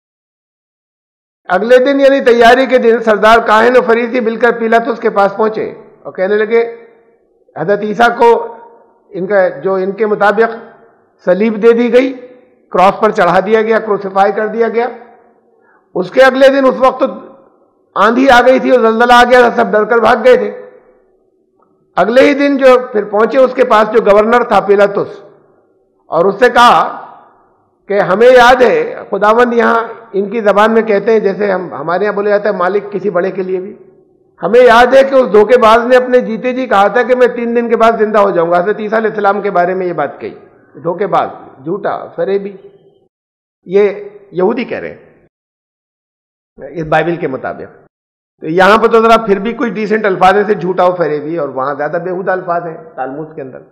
اگلے دن یعنی تیاری کے دن سردار کاہن و فریسی مل کر پیلاطس کے پاس پہنچے اور کہنے لگے حضرت عیسیٰ کو ان کا جو ان کے مطابق صلیب دے دی گئی، کراس پر چڑھا دیا گیا، کروسیفائی کر دیا گیا. اس کے اگلے دن اس وقت آندھی آ گئی تھی اور زلزلہ آ گیا تھا، سب ڈر کر بھاگ گئے تھے. اگلے ہی دن جو پھر پہنچے اس کے پاس جو گورنر تھا پیلاطس، اور اس سے کہا کہ ہمیں یاد ہے خداوند، یہاں ان کی زبان میں کہتے ہیں جیسے ہم ہمارے یہاں بولے جاتا ہے مالک کسی بڑے کے لیے بھی، ہمیں یاد ہے کہ اس دھوکے باز نے اپنے جیتے جی کہا تھا کہ میں تین دن کے بعد زندہ ہو جاؤں گا. حضرت عیسیٰ علیہ السلام کے بارے میں یہ بات کہی. دھوکے باز، جھوٹا، فریبی، یہ یہودی کہہ رہے ہیں اس بائبل کے مطابق. تو یہاں پہ تو ذرا پھر بھی کوئی ڈیسنٹ الفاظ ہے سے جھوٹا ہو، فریبی، اور وہاں زیادہ بےہودہ الفاظ ہیں تالمود کے اندر.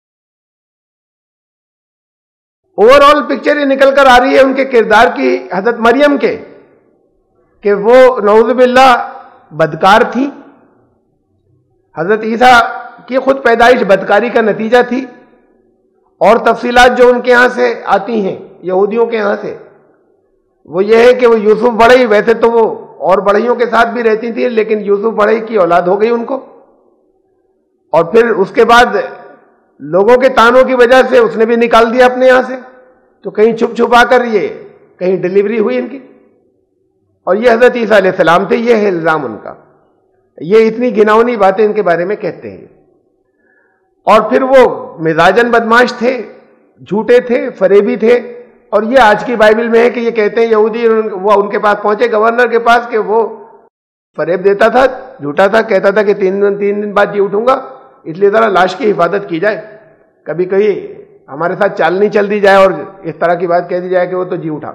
اوور آل پکچر یہ نکل کر آ رہی ہے ان کے کردار کی حضرت مریم کے، کہ وہ نعوذ باللہ بدکار تھی. حضرت عیسیٰ کی خود پیدائش بدکاری کا نتیجہ تھی. اور تفصیلات جو ان کے ہاں سے آتی ہیں یہودیوں کے ہاں سے وہ یہ ہے کہ وہ یوسف بڑھئی، ویسے تو وہ اور بڑھئیوں کے ساتھ بھی رہتی تھی لیکن یوسف بڑھئی کی اولاد ہو گئی ان کو، اور پھر اس کے بعد لوگوں کے تانوں کی وجہ سے اس نے بھی نکال دیا اپنے یہاں سے. تو کہیں چھپ چھپا کر یہ کہیں ڈیلیوری ہوئی ان کی، اور یہ حضرت عیسیٰ علیہ السلام تھے. یہ ہے الزام ان کا. یہ اتنی گھناؤنی باتیں ان کے بارے میں کہتے ہیں. اور پھر وہ مزاجن بدماش تھے، جھوٹے تھے، فریبی تھے. اور یہ آج کی بائبل میں ہے کہ یہ کہتے ہیں یہودی، وہ ان کے پاس پہنچے گورنر کے پاس کہ وہ فریب دیتا تھا، جھوٹا تھا، کہتا تھا کہ تین دن تین دن بعد جی اٹھوں گا، اس لیے ذرا لاش کی حفاظت کی جائے، کبھی کبھی ہمارے ساتھ چال نہیں چل دی جائے اور اس طرح کی بات کہہ دی جائے کہ وہ تو جی اٹھا.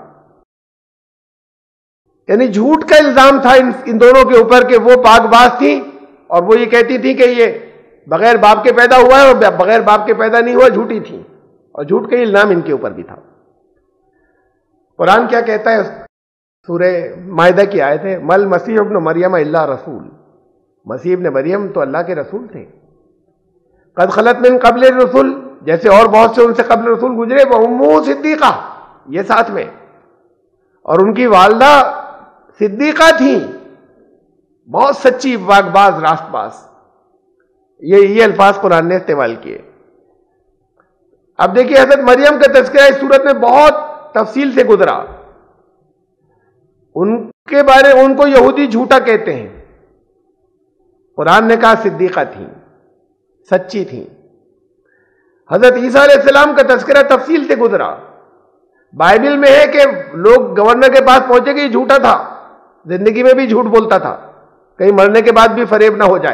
یعنی جھوٹ کا الزام تھا ان دونوں کے اوپر کہ وہ پاک باز تھیں اور وہ یہ کہتی تھی کہ یہ بغیر باپ کے پیدا ہوا ہے اور بغیر باپ کے پیدا نہیں ہوا، جھوٹی تھی. اور جھوٹ کا الزام ان کے اوپر بھی تھا. قرآن کیا کہتا ہے؟ سورہ مائدہ کی آیت ہے، مل مسیح ابن مریم الا رسول. مسیح ابن مریم تو اللہ کے رسول تھے. قد خلت من قبل الرسل، جیسے اور بہت سے ان سے قبل رسول گزرے، وہ امہ صدیقہ، یہ ساتھ میں، اور ان کی والدہ صدیقہ تھیں، بہت سچی، پاک باز، راست باز. یہ یہ الفاظ قرآن نے استعمال کیے. اب دیکھیے حضرت مریم کا تذکرہ اس صورت میں بہت تفصیل سے گزرا. ان کے بارے ان کو یہودی جھوٹا کہتے ہیں. قرآن نے کہا صدیقہ تھیں، سچی تھیں. حضرت عیسیٰ علیہ السلام کا تذکرہ تفصیل سے گزرا. بائبل میں ہے کہ لوگ گورنر کے پاس پہنچے کہ یہ جھوٹا تھا، زندگی میں بھی جھوٹ بولتا تھا، کہیں مرنے کے بعد بھی فریب نہ ہو جائے.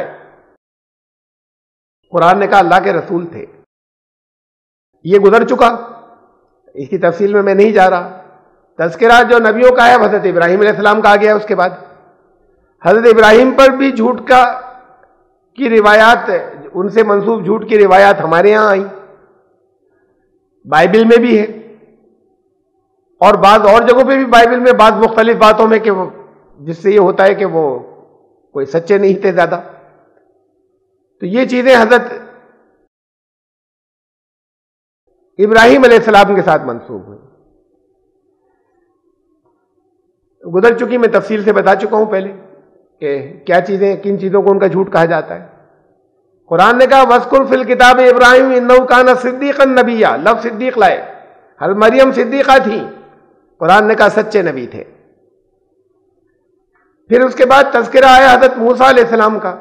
قرآن نے کہا اللہ کے رسول تھے. یہ گزر چکا، اس کی تفصیل میں میں نہیں جا رہا. تذکرہ جو نبیوں کا ہے حضرت ابراہیم علیہ السلام کا آ گیا. اس کے بعد حضرت ابراہیم پر بھی جھوٹ کا کی روایات، ان سے منسوب جھوٹ کی روایات ہمارے یہاں آئی، بائبل میں بھی ہے، اور بعض اور جگہوں پہ بھی بائبل میں بعض مختلف باتوں میں کہ وہ جس سے یہ ہوتا ہے کہ وہ کوئی سچے نہیں تھے زیادہ. تو یہ چیزیں حضرت ابراہیم علیہ السلام کے ساتھ منسوب ہوئی. گزر چکی، میں تفصیل سے بتا چکا ہوں پہلے کہ کیا چیزیں، کن چیزوں کو ان کا جھوٹ کہا جاتا ہے۔ قرآن نے کہا وَاذْكُرْ فِي الْكِتَابِ ابراہیم اِنَّهُ كَانَ صِدِّيقًا نَبِيًّا، لفظ صدیق لائے، حضرت مریم صدیقہ تھیں، قرآن نے کہا سچے نبی تھے۔ پھر اس کے بعد تذکرہ آیا حضرت موسیٰ علیہ السلام کا۔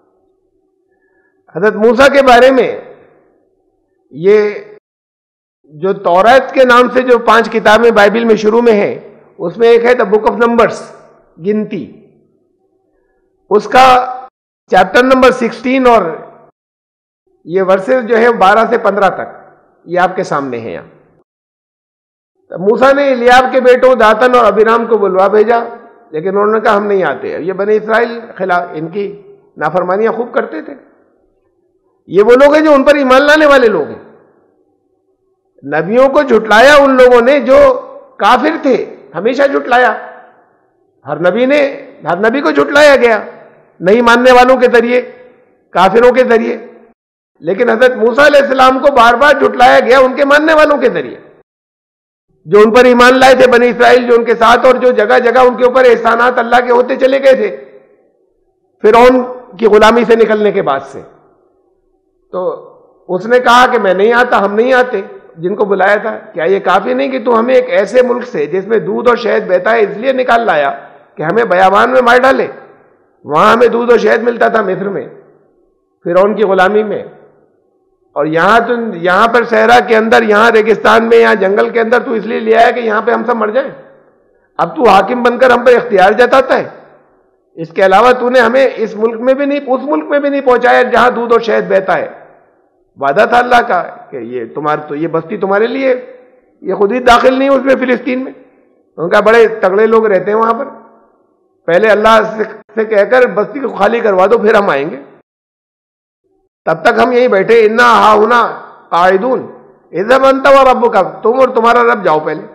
حضرت موسیٰ کے بارے میں یہ جو توریت کے نام سے جو پانچ کتابیں بائبل میں شروع میں ہیں، اس میں ایک ہے دا بک آف نمبرز، گنتی، اس کا چیپٹر نمبر سکسٹین اور یہ ورسز جو ہے بارہ سے پندرہ تک یہ آپ کے سامنے ہیں یہاں۔ موسیٰ نے الیاب کے بیٹوں داتن اور ابیرام کو بلوا بھیجا، لیکن انہوں نے کہا ہم نہیں آتے۔ یہ بنی اسرائیل خلاف ان کی نافرمانیاں خوب کرتے تھے۔ یہ وہ لوگ ہیں جو ان پر ایمان لانے والے لوگ ہیں۔ نبیوں کو جھٹلایا ان لوگوں نے جو کافر تھے، ہمیشہ جھٹلایا، ہر نبی نے ہر نبی کو جھٹلایا گیا نہیں ماننے والوں کے ذریعے، کافروں کے ذریعے، لیکن حضرت موسیٰ علیہ السلام کو بار بار جھٹلایا گیا ان کے ماننے والوں کے ذریعے، جو ان پر ایمان لائے تھے بنی اسرائیل، جو ان کے ساتھ، اور جو جگہ جگہ ان کے اوپر احسانات اللہ کے ہوتے چلے گئے تھے فرعون کی غلامی سے نکلنے کے بعد سے۔ تو اس نے کہا کہ میں نہیں آتا، ہم نہیں آتے، جن کو بلایا تھا۔ کیا یہ کافی نہیں کہ تو ہمیں ایک ایسے ملک سے جس میں دودھ اور شہد بہتا ہے اس لیے نکال لایا کہ ہمیں بیابان میں مار ڈالے؟ وہاں ہمیں دودھ اور شہد ملتا تھا مصر میں، فرعون کی غلامی میں، اور یہاں تو یہاں پر صحرا کے اندر، یہاں ریگستان میں، یہاں جنگل کے اندر تو اس لیے لے آیا کہ یہاں پہ ہم سب مر جائیں۔ اب تو حاکم بن کر ہم پر اختیار جتاتا ہے، اس کے علاوہ تو نے ہمیں اس ملک میں بھی نہیں، اس ملک میں بھی نہیں پہنچایا جہاں دودھ اور شہد بہتا ہے۔ وعدہ تھا اللہ کا کہ یہ تمہارے تو یہ بستی تمہارے لیے، یہ خود ہی داخل نہیں اس میں فلسطین میں، ان کا بڑے تگڑے لوگ رہتے ہیں وہاں پر، پہلے اللہ سے کہہ کر بستی کو خالی کروا دو پھر ہم آئیں گے، تب تک ہم یہیں بیٹھے، انا ہاہنا قاعدون اذهب انت وربک، تم اور تمہارا رب جاؤ پہلے۔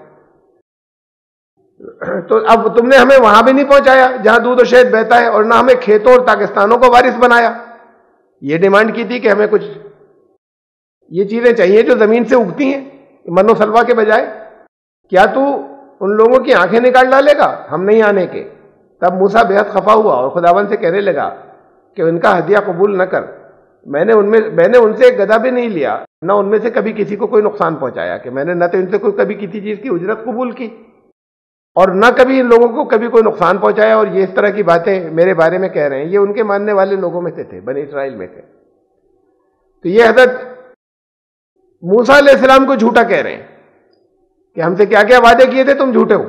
تو اب تم نے ہمیں وہاں بھی نہیں پہنچایا جہاں دودھ و شہد بہتا ہے، اور نہ ہمیں کھیتوں اور پاکستانوں کو وارث بنایا۔ یہ ڈیمانڈ کی تھی کہ ہمیں کچھ یہ چیزیں چاہیے جو زمین سے اگتی ہیں من و سلوا کے بجائے، کیا تو ان لوگوں کی آنکھیں نکال ڈالے گا ہم نہیں آنے کے؟ تب موسیٰ بے حد خفا ہوا اور خداوند سے کہنے لگا کہ ان کا ہدیہ قبول نہ کر، میں نے ان میں میں نے ان سے ایک گدھا بھی نہیں لیا، نہ ان میں سے کبھی کسی کو کوئی نقصان پہنچایا، کہ میں نے نہ تو ان سے کوئی کبھی کسی چیز کی اجرت قبول کی اور نہ کبھی ان لوگوں کو کبھی کوئی نقصان پہنچایا، اور یہ اس طرح کی باتیں میرے بارے میں کہہ رہے ہیں۔ یہ ان کے ماننے والے لوگوں میں سے تھے، بنی اسرائیل میں تھے۔ تو یہ حضرت موسیٰ علیہ السلام کو جھوٹا کہہ رہے ہیں کہ ہم سے کیا کیا وعدے کیے تھے، تم جھوٹے ہو۔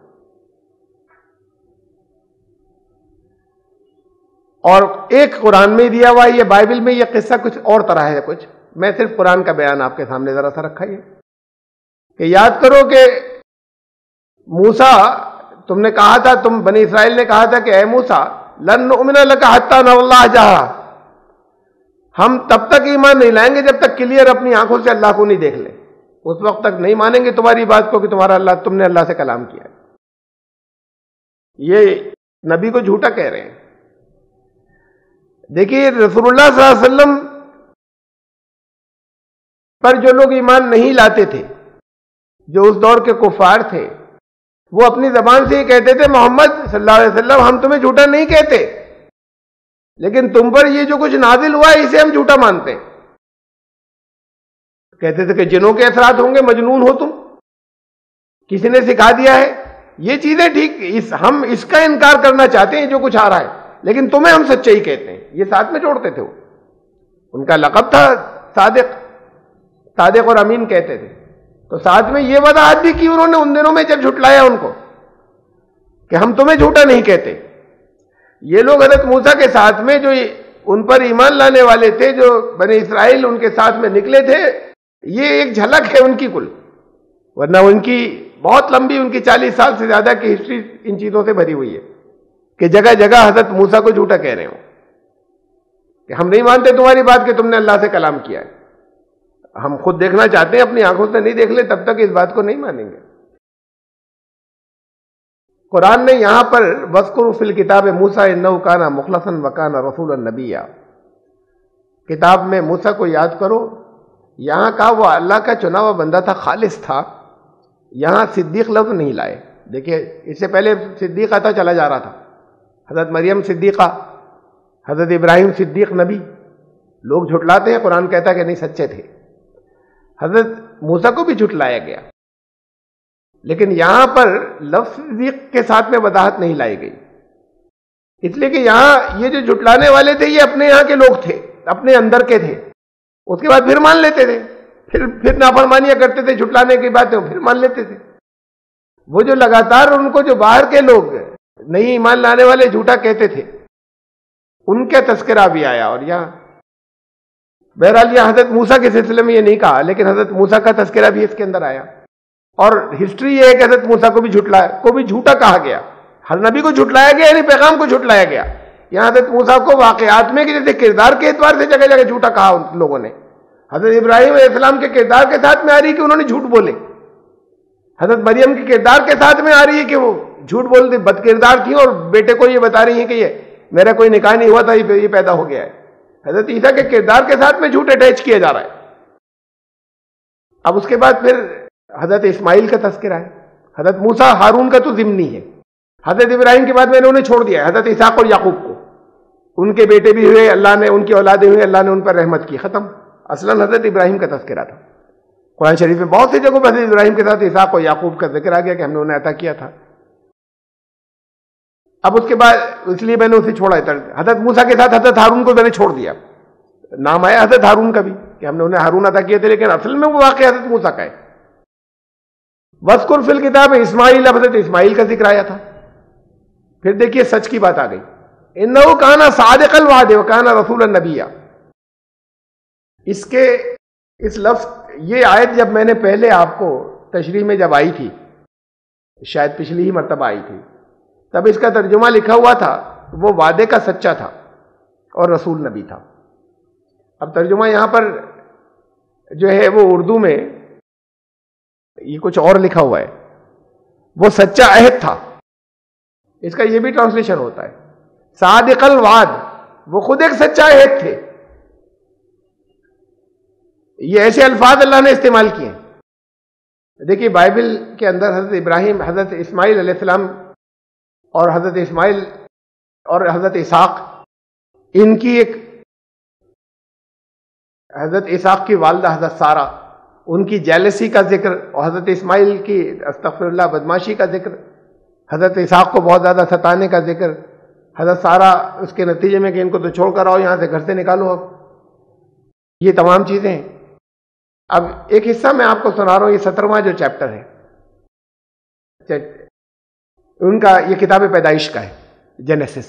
اور ایک قرآن میں دیا ہوا ہے، یہ بائبل میں یہ قصہ کچھ اور طرح ہے، کچھ میں صرف قرآن کا بیان آپ کے سامنے ذرا سا رکھا ہے کہ یاد کرو کہ موسیٰ، تم نے کہا تھا، تم بنی اسرائیل نے کہا تھا کہ اے موسیٰ لن نؤمن لک حتی نر اللہ جہرا، ہم تب تک ایمان نہیں لائیں گے جب تک کلیئر اپنی آنکھوں سے اللہ کو نہیں دیکھ لیں، اس وقت تک نہیں مانیں گے تمہاری بات کو کہ تمہارا اللہ، تم نے اللہ سے کلام کیا ہے۔ یہ نبی کو جھوٹا کہہ رہے ہیں۔ دیکھیے رسول اللہ صلی اللہ علیہ وسلم پر جو لوگ ایمان نہیں لاتے تھے، جو اس دور کے کفار تھے، وہ اپنی زبان سے یہ کہتے تھے محمد صلی اللہ علیہ وسلم ہم تمہیں جھوٹا نہیں کہتے، لیکن تم پر یہ جو کچھ نازل ہوا ہے اسے ہم جھوٹا مانتے ہیں۔ کہتے تھے کہ جنوں کے اثرات ہوں گے، مجنون ہو تم، کسی نے سکھا دیا ہے یہ چیزیں، ٹھیک اس ہم اس کا انکار کرنا چاہتے ہیں جو کچھ آ رہا ہے، لیکن تمہیں ہم سچائی کہتے ہیں۔ یہ ساتھ میں جوڑتے تھے، وہ ان کا لقب تھا صادق، صادق اور امین کہتے تھے۔ تو ساتھ میں یہ وضاحت بھی کی انہوں نے ان دنوں میں جب جھٹلایا ان کو کہ ہم تمہیں جھوٹا نہیں کہتے۔ یہ لوگ حضرت موسیٰ کے ساتھ میں جو ان پر ایمان لانے والے تھے، جو بنی اسرائیل ان کے ساتھ میں نکلے تھے، یہ ایک جھلک ہے ان کی کل، ورنہ ان کی بہت لمبی، ان کی چالیس سال سے زیادہ کی ہسٹری ان چیزوں سے بھری ہوئی ہے کہ جگہ جگہ حضرت موسیٰ کو جھوٹا کہہ رہے ہوں کہ ہم نہیں مانتے تمہاری بات کہ تم نے اللہ سے کلام کیا ہے، ہم خود دیکھنا چاہتے ہیں، اپنی آنکھوں سے نہیں دیکھ لیں تب تک اس بات کو نہیں مانیں گے۔ قرآن نے یہاں پر وَاذْكُرْ فِي الْكِتَابِ مُوسَىٰ إِنَّهُ كَانَ مُخْلَصًا وَكَانَ رَسُولًا نَبِيًّا، کتاب میں موسیٰ کو یاد کرو، یہاں کا وہ اللہ کا چنا ہوا بندہ تھا، خالص تھا، یہاں صدیق لفظ نہیں لائے، دیکھیے اس سے پہلے صدیقہ تھا، چلا جا رہا تھا، حضرت مریم صدیقہ، حضرت ابراہیم صدیق نبی، لوگ جھٹلاتے ہیں، قرآن کہتا ہے کہ نہیں سچے تھے۔ حضرت موسیٰ کو بھی جھٹلایا گیا، لیکن یہاں پر لفظ صدیق کے ساتھ میں وضاحت نہیں لائی گئی، اس لیے کہ یہاں یہ جو جھٹلانے والے تھے یہ اپنے یہاں کے لوگ تھے، اپنے اندر کے تھے، اس کے بعد پھر مان لیتے تھے، پھر پھر نافرمانیاں کرتے تھے، جھٹلانے کی باتیں پھر مان لیتے تھے۔ وہ جو لگاتار ان کو جو باہر کے لوگ نہیں ایمان لانے والے جھوٹا کہتے تھے، ان کا تذکرہ بھی آیا۔ اور یہاں بہرحال یہ حضرت موسیٰ کے سلسلے میں یہ نہیں کہا، لیکن حضرت موسیٰ کا تذکرہ بھی اس کے اندر آیا۔ اور ہسٹری یہ ہے کہ حضرت موسیٰ کو بھی جھٹلایا، کو بھی جھوٹا کہا گیا، ہر نبی کو جھٹلایا گیا، یعنی پیغام کو جھٹلایا گیا۔ یہاں حضرت موسیٰ کو واقعات میں کہ جیسے کردار کے اعتبار سے جگہ جگہ جھوٹا کہا ان لوگوں نے۔ حضرت ابراہیم علیہ السلام کے کردار کے ساتھ میں آ رہی ہے کہ انہوں نے جھوٹ بولے، حضرت مریم کے کردار کے ساتھ میں آ رہی ہے کہ وہ جھوٹ بولتے، بد کردار تھی، اور بیٹے کو یہ بتا رہی ہیں کہ یہ میرا کوئی نکاح نہیں ہوا تھا، یہ پیدا ہو گیا ہے۔ حضرت عیسیٰ کے کردار کے ساتھ میں جھوٹ اٹیچ کیا جا رہا ہے۔ اب اس کے بعد پھر حضرت اسماعیل کا تذکرہ ہے۔ حضرت موسیٰ ہارون کا تو ضمنی ہے، حضرت ابراہیم کے بعد میں نے انہیں چھوڑ دیا ہے، حضرت اسحاق اور یعقوب کو، ان کے بیٹے بھی ہوئے، اللہ نے ان کی اولادیں ہوئے، اللہ نے ان پر رحمت کی، ختم۔ اصلاً حضرت ابراہیم کا تذکرہ تھا۔ قرآن شریف میں بہت سی جگہوں پر حضرت ابراہیم کے ساتھ اسحاق اور یعقوب کا ذکر آ گیا کہ ہم نے انہیں عطا کیا تھا۔ اب اس کے بعد اس لیے میں نے اسے چھوڑا ہے۔ حضرت موسیٰ کے ساتھ حضرت ہارون کو میں نے چھوڑ دیا، نام آیا حضرت ہارون کا بھی کہ ہم نے انہیں ہارون عطا کیے تھے، لیکن اصل میں وہ واقعہ حضرت موسیٰ کا ہے۔ وَاذْكُرْ فِي الْكِتَابِ اسماعیل، اب حضرت اسماعیل کا ذکر آیا تھا۔ پھر دیکھیے سچ کی بات آ گئی، اِنَّهُ كَانَ صَادِقَ الْوَعْدِ وَكَانَ رَسُولًا نَبِيًّا۔ اس کے اس لفظ یہ آیت جب میں نے پہلے آپ کو تشریح میں جب آئی تھی، شاید پچھلی ہی مرتبہ آئی تھی، تب اس کا ترجمہ لکھا ہوا تھا وہ وعدے کا سچا تھا اور رسول نبی تھا۔ اب ترجمہ یہاں پر جو ہے وہ اردو میں یہ کچھ اور لکھا ہوا ہے، وہ سچا عہد تھا، اس کا یہ بھی ٹرانسلیشن ہوتا ہے۔ صادق الوعد، وہ خود ایک سچا عہد تھے۔ یہ ایسے الفاظ اللہ نے استعمال کیے ہیں۔ دیکھیے بائبل کے اندر حضرت ابراہیم، حضرت اسماعیل علیہ السلام اور حضرت اسماعیل اور حضرت اسحاق، ان کی ایک حضرت اسحاق کی والدہ حضرت سارہ، ان کی جیلسی کا ذکر، اور حضرت اسماعیل کی استغفر اللہ بدماشی کا ذکر، حضرت اسحاق کو بہت زیادہ ستانے کا ذکر، حضرت سارہ اس کے نتیجے میں کہ ان کو تو چھوڑ کر آؤ یہاں سے، گھر سے نکالو اب، یہ تمام چیزیں ہیں۔ اب ایک حصہ میں آپ کو سنا رہا ہوں، یہ سترواں جو چیپٹر ہے ان کا، یہ کتاب پیدائش کا ہے، جینیسس۔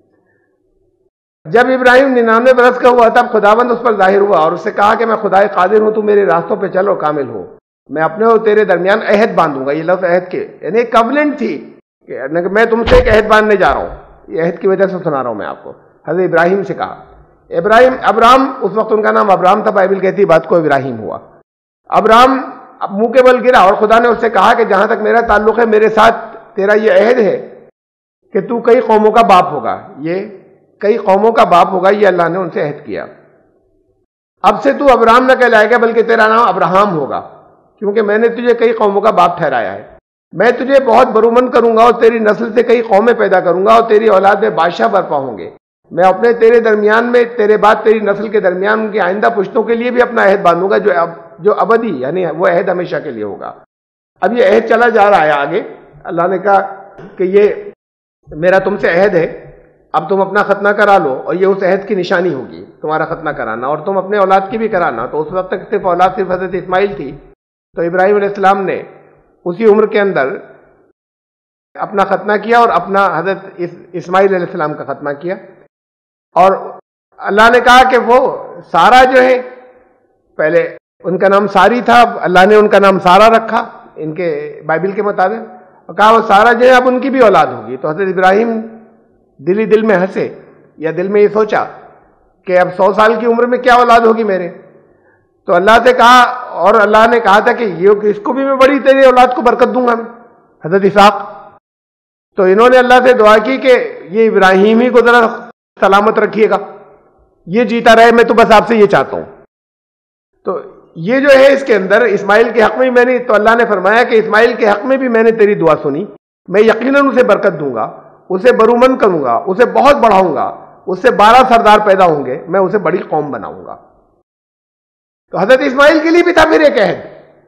جب ابراہیم ننانوے برس کا ہوا تب خداوند اس پر ظاہر ہوا اور اس سے کہا کہ میں خدائے قادر ہوں، تو میرے راستوں پہ چل اور کامل ہو، میں اپنے اور تیرے درمیان عہد باندھوں گا۔ یہ لفظ عہد کے یعنی ایک کووننٹ تھی کہ میں تم سے ایک عہد باندھنے جا رہا ہوں، یہ عہد کی وجہ سے سنا رہا ہوں میں آپ کو۔ حضرت ابراہیم سے کہا، ابراہیم ابرام، اس وقت ان کا نام ابرام تھا، بائبل کہتی بات کو ابراہیم ہوا۔ ابرام منہ کے بل گرا اور خدا نے اس سے کہا کہ جہاں تک میرا تعلق ہے، میرے ساتھ تیرا یہ عہد ہے کہ تو کئی قوموں کا باپ ہوگا، یہ کئی قوموں کا باپ ہوگا، یہ اللہ نے ان سے عہد کیا۔ اب سے تو ابرام نہ کہلائے گا بلکہ تیرا نام ابراہم ہوگا، کیونکہ میں نے تجھے کئی قوموں کا باپ ٹھہرایا ہے۔ میں تجھے بہت برومند کروں گا اور تیری نسل سے کئی قومیں پیدا کروں گا اور تیری اولاد میں بادشاہ برپا ہوں گے۔ میں اپنے تیرے درمیان میں، تیرے بعد تیری نسل کے درمیان ان کی آئندہ پشتوں کے لیے بھی اپنا عہد باندھوں گا، جو اب جو ابدی یعنی وہ عہد ہمیشہ کے لیے ہوگا۔ اب یہ عہد چلا جا رہا ہے آگے، اللہ نے کہا کہ یہ میرا تم سے عہد ہے، اب تم اپنا ختنہ کرا لو، اور یہ اس عہد کی نشانی ہوگی تمہارا ختنہ کرانا، اور تم اپنے اولاد کی بھی کرانا۔ تو اس وقت تک صرف اولاد صرف حضرت اسماعیل تھی، تو ابراہیم علیہ السلام نے اسی عمر کے اندر اپنا ختنہ کیا اور اپنا حضرت اسماعیل علیہ السلام کا ختنہ کیا۔ اور اللہ نے کہا کہ وہ سارا جو ہے، پہلے ان کا نام ساری تھا، اب اللہ نے ان کا نام سارا رکھا ان کے بائبل کے مطابق، اور کہا وہ سارا جو ہے اب ان کی بھی اولاد ہوگی۔ تو حضرت ابراہیم دل ہی دل میں ہنسے، یا دل میں یہ سوچا کہ اب سو سال کی عمر میں کیا اولاد ہوگی میرے۔ تو اللہ سے کہا، اور اللہ نے کہا تھا کہ یہ اس کو بھی میں بڑی تیری اولاد کو برکت دوں گا، حضرت اسحاق۔ تو انہوں نے اللہ سے دعا کی کہ یہ ابراہیم ہی کو ذرا سلامت رکھیے گا، یہ جیتا رہے، میں تو بس آپ سے یہ چاہتا ہوں۔ تو یہ جو ہے اس کے اندر اسماعیل کے حق میں میں نے، تو اللہ نے فرمایا کہ اسماعیل کے حق میں بھی میں نے تیری دعا سنی، میں یقیناً اسے برکت دوں گا، اسے برومند کروں گا، اسے بہت بڑھاؤں گا، اس سے بارہ سردار پیدا ہوں گے، میں اسے بڑی قوم بناؤں گا۔ تو حضرت اسماعیل کے لیے بھی تھا پھر ایک عہد،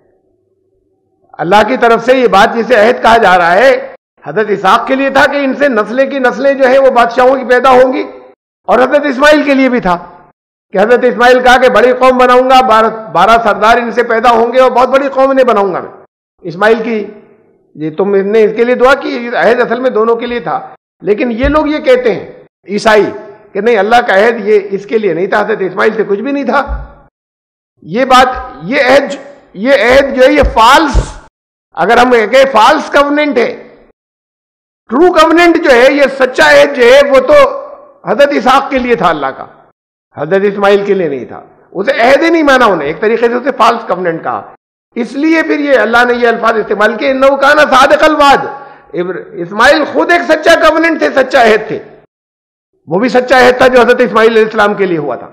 اللہ کی طرف سے یہ بات جسے عہد کہا جا رہا ہے، حضرت اسحاق کے لیے تھا کہ ان سے نسلیں کی نسلیں جو ہے وہ بادشاہوں کی پیدا ہوں گی، اور حضرت اسماعیل کے لیے بھی تھا کہ حضرت اسماعیل کہا کہ بڑی قوم بناؤں گا، بارہ بارہ سردار ان سے پیدا ہوں گے اور بہت بڑی قوم انہیں بناؤں گا میں۔ اسماعیل کی یہ تم نے اس کے لیے دعا کی، عہد اصل میں دونوں کے لیے تھا، لیکن یہ لوگ یہ کہتے ہیں عیسائی کہ نہیں، اللہ کا عہد یہ اس کے لیے نہیں تھا، حضرت اسماعیل سے کچھ بھی نہیں تھا۔ یہ بات، یہ عہد یہ عہد جو ہے یہ فالس، اگر ہم کہیں فالس کوننٹ ہے، ٹرو کوننٹ جو ہے، یہ سچا عہد جو ہے وہ تو حضرت اسحاق کے لیے تھا اللہ کا، حضرت اسماعیل کے لیے نہیں تھا۔ اسے عہد ہی نہیں مانا انہیں، ایک طریقے سے اسے فالس کوننٹ کہا۔ اس لیے پھر یہ اللہ نے یہ الفاظ استعمال کیے، انہ کان صادق الوعد، اسماعیل خود ایک سچا کوننٹ تھے، سچا عہد تھے، وہ بھی سچا عہد تھا جو حضرت اسماعیل علیہ السلام کے لیے ہوا تھا۔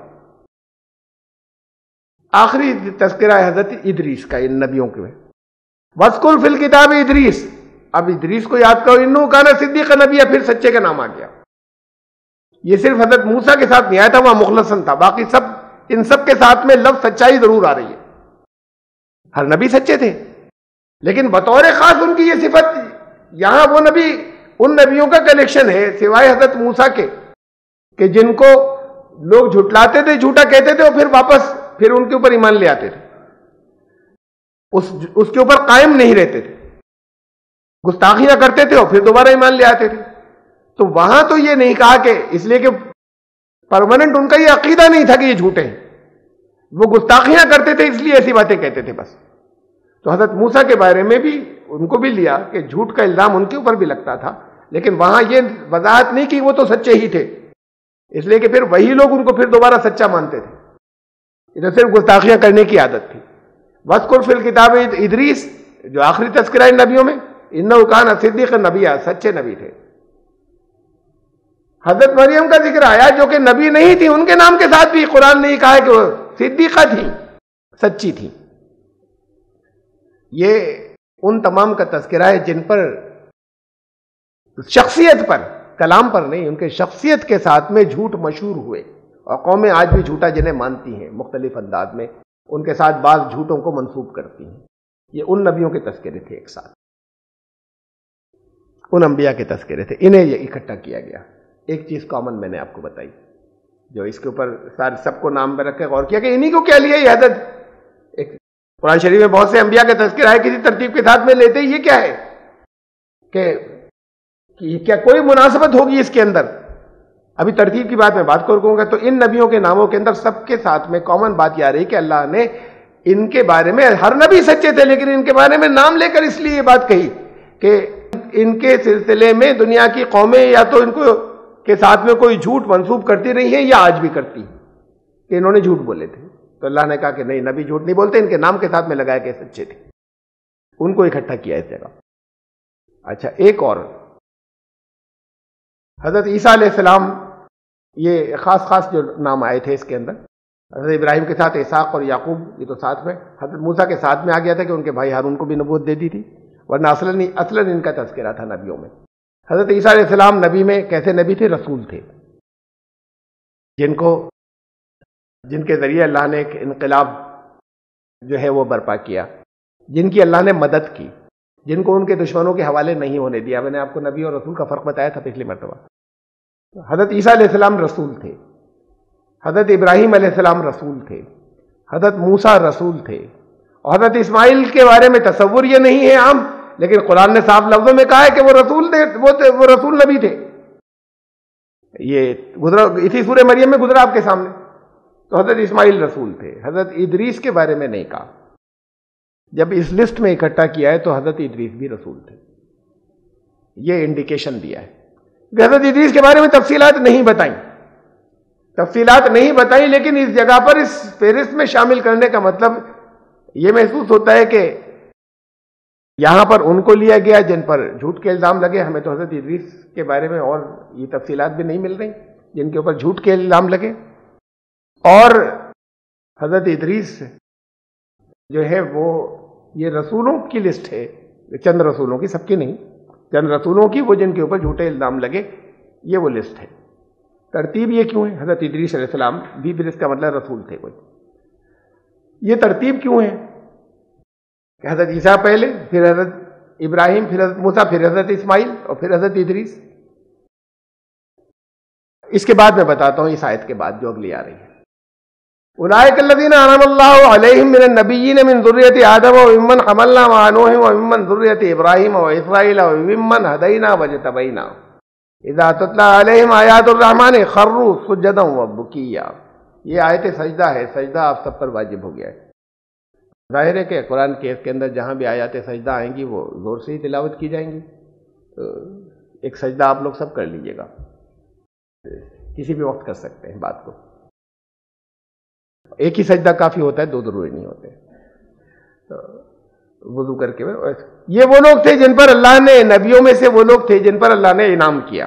آخری تذکرہ ہے حضرت ادریس کا ان نبیوں کے میں، وَاذْكُرْ فِي الْكِتَابِ ادریس، اب ادریس کو یاد کرو، انہ کان صدیقا نبیّا، پھر سچے کا نام آ گیا۔ یہ صرف حضرت موسیٰ کے ساتھ نہیں آیا تھا، وہاں مخلصاً تھا، باقی سب ان سب کے ساتھ میں لفظ سچائی ضرور آ رہی ہے، ہر نبی سچے تھے، لیکن بطور خاص ان کی یہ صفت، یہاں وہ نبی ان نبیوں کا کلیکشن ہے سوائے حضرت موسیٰ کے کہ جن کو لوگ جھٹلاتے تھے، جھوٹا کہتے تھے، اور پھر واپس پھر ان کے اوپر ایمان لے آتے تھے، اس اس کے اوپر قائم نہیں رہتے تھے، گستاخیاں کرتے تھے اور پھر دوبارہ ایمان لے آتے تھے۔ تو وہاں تو یہ نہیں کہا کہ اس لیے کہ پرماننٹ ان کا یہ عقیدہ نہیں تھا کہ یہ جھوٹے ہیں، وہ گستاخیاں کرتے تھے اس لیے ایسی باتیں کہتے تھے بس۔ تو حضرت موسیٰ کے بارے میں بھی ان کو بھی لیا کہ جھوٹ کا الزام ان کے اوپر بھی لگتا تھا، لیکن وہاں یہ وضاحت نہیں کہ وہ تو سچے ہی تھے، اس لیے کہ پھر وہی لوگ ان کو پھر دوبارہ سچا مانتے تھے، یہ تو صرف گستاخیاں کرنے کی عادت تھی۔ وَاذْكُرْ فِي الْكِتَابِ ادریس، جو آخری تذکرہ ہے نبیوں میں، انہ کان صدیقا نبیّا، سچے نبی تھے۔ حضرت مریم کا ذکر آیا جو کہ نبی نہیں تھی، ان کے نام کے ساتھ بھی قرآن نے کہا ہے کہ وہ صدیقہ تھی، سچی تھی۔ یہ ان تمام کا تذکرہ ہے جن پر شخصیت پر، کلام پر نہیں، ان کے شخصیت کے ساتھ میں جھوٹ مشہور ہوئے، اور قومیں آج بھی جھوٹا جنہیں مانتی ہیں مختلف انداز میں، ان کے ساتھ بعض جھوٹوں کو منسوب کرتی ہیں۔ یہ ان نبیوں کے تذکرے تھے، ایک ساتھ ان انبیاء کے تذکرے تھے، انہیں یہ اکٹھا کیا گیا۔ ایک چیز کامن میں نے آپ کو بتائی، جو اس کے اوپر سارے سب کو نام میں رکھ کے غور کیا کہ انہی کو کیا لیا یہ حضرت، ایک قرآن شریف میں بہت سے انبیاء کا تذکرہ ہے کسی ترتیب کے ساتھ میں لیتے، یہ کیا ہے کہ کہ کیا کوئی مناسبت ہوگی اس کے اندر؟ ابھی ترتیب کی بات میں بات کروں گا، تو ان نبیوں کے ناموں کے اندر سب کے ساتھ میں کامن بات یہ آ رہی کہ اللہ نے ان کے بارے میں، ہر نبی سچے تھے لیکن ان کے بارے میں نام لے کر اس لیے یہ بات کہی کہ ان کے سلسلے میں دنیا کی قومیں یا تو ان کو کے ساتھ میں کوئی جھوٹ منسوب کرتی رہی ہیں یا آج بھی کرتی ہیں کہ انہوں نے جھوٹ بولے تھے، تو اللہ نے کہا کہ نہیں، نبی جھوٹ نہیں بولتے، ان کے نام کے ساتھ میں لگایا کہ سچے تھے، ان کو اکٹھا کیا اس جگہ۔ اچھا، ایک اور حضرت عیسیٰ علیہ السلام، یہ خاص خاص جو نام آئے تھے اس کے اندر، حضرت ابراہیم کے ساتھ اسحاق اور یعقوب، یہ تو ساتھ میں، حضرت موسیٰ کے ساتھ میں آ گیا تھا کہ ان کے بھائی ہارون کو بھی نبوت دے دی تھی، ورنہ اصلاً اصلاً ان کا تذکرہ تھا نبیوں میں۔ حضرت عیسیٰ علیہ السلام نبی میں کیسے نبی تھے؟ رسول تھے، جن کو جن کے ذریعے اللہ نے ایک انقلاب جو ہے وہ برپا کیا، جن کی اللہ نے مدد کی، جن کو ان کے دشمنوں کے حوالے نہیں ہونے دیا۔ میں نے آپ کو نبی اور رسول کا فرق بتایا تھا پچھلی مرتبہ۔ حضرت عیسیٰ علیہ السلام رسول تھے، حضرت ابراہیم علیہ السلام رسول تھے، حضرت موسیٰ رسول تھے، اور حضرت اسماعیل کے بارے میں تصور یہ نہیں ہے عام، لیکن قرآن نے صاف لفظوں میں کہا ہے کہ وہ رسول تھے، وہ تھے وہ رسول نبی تھے۔ یہ گزرا اسی سورہ مریم میں گزرا آپ کے سامنے۔ تو حضرت اسماعیل رسول تھے، حضرت ادریس کے بارے میں نہیں کہا، جب اس لسٹ میں اکٹھا کیا ہے تو حضرت ادریس بھی رسول تھے، یہ انڈیکیشن دیا ہے۔ حضرت ادریس کے بارے میں تفصیلات نہیں بتائیں تفصیلات نہیں بتائیں لیکن اس جگہ پر اس فہرست میں شامل کرنے کا مطلب یہ محسوس ہوتا ہے کہ یہاں پر ان کو لیا گیا جن پر جھوٹ کے الزام لگے۔ ہمیں تو حضرت ادریس کے بارے میں اور یہ تفصیلات بھی نہیں مل رہی جن کے اوپر جھوٹ کے الزام لگے، اور حضرت ادریس جو ہے وہ یہ رسولوں کی لسٹ ہے، چند رسولوں کی، سب کی نہیں، چند رسولوں کی، وہ جن کے اوپر جھوٹے الزام لگے، یہ وہ لسٹ ہے۔ ترتیب یہ کیوں ہے؟ حضرت ادریس علیہ السلام بھی پھر اس کا مطلب رسول تھے کوئی، یہ ترتیب کیوں ہے کہ حضرت عیسیٰ پہلے، پھر حضرت ابراہیم، پھر حضرت موسیٰ، پھر حضرت اسماعیل اور پھر حضرت ادریس؟ اس کے بعد میں بتاتا ہوں اس آیت کے بعد جو اگلی آ رہی ہے۔ اولئک الذین انعم اللہ علیہم من النبیین من ذریۃ آدم وممن حملنا مع نوح وممن ذریۃ ابراہیم واسرائیل وممن ہدینا واجتبینا اذا تتلی علیہم آیات الرحمن خروا سجدا وبکیا۔ یہ آیت سجدہ ہے، سجدہ آپ سب پر واجب ہو گیا ہے۔ ظاہر ہے کہ قرآن کے اس کے اندر جہاں بھی آیات سجدہ آئیں گی وہ زور سے ہی تلاوت کی جائیں گی، تو ایک سجدہ آپ لوگ سب کر لیجئے گا، کسی بھی وقت کر سکتے ہیں بات کو، ایک ہی سجدہ کافی ہوتا ہے، دو ضروری نہیں ہوتے۔ وضو کر کے یہ وہ لوگ تھے جن پر اللہ نے، نبیوں میں سے وہ لوگ تھے جن پر اللہ نے انعام کیا۔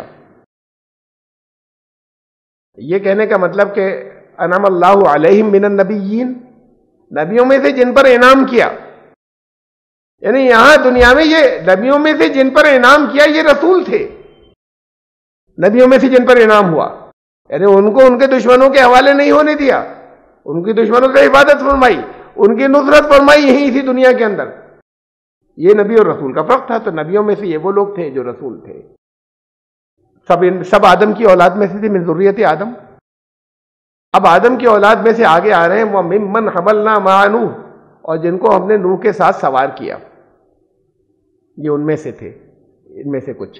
یہ کہنے کا مطلب کہ انعم اللہ علیہم من النبیین، نبیوں میں سے جن پر انعام کیا، یعنی یہاں دنیا میں یہ نبیوں میں سے جن پر انعام کیا یہ رسول تھے، نبیوں میں سے جن پر انعام ہوا، یعنی ان کو ان کے دشمنوں کے حوالے نہیں ہونے دیا، ان کی دشمنوں سے حفاظت فرمائی، ان کی نصرت فرمائی یہیں اسی دنیا کے اندر۔ یہ نبی اور رسول کا فرق تھا۔ تو نبیوں میں سے یہ وہ لوگ تھے جو رسول تھے، سب سب آدم کی اولاد میں سے تھے، من ذریت آدم۔ اب آدم کی اولاد میں سے آگے آ رہے ہیں وہ ممن حملنا مع نوح، اور جن کو ہم نے نوح کے ساتھ سوار کیا، یہ ان میں سے تھے، ان میں سے کچھ۔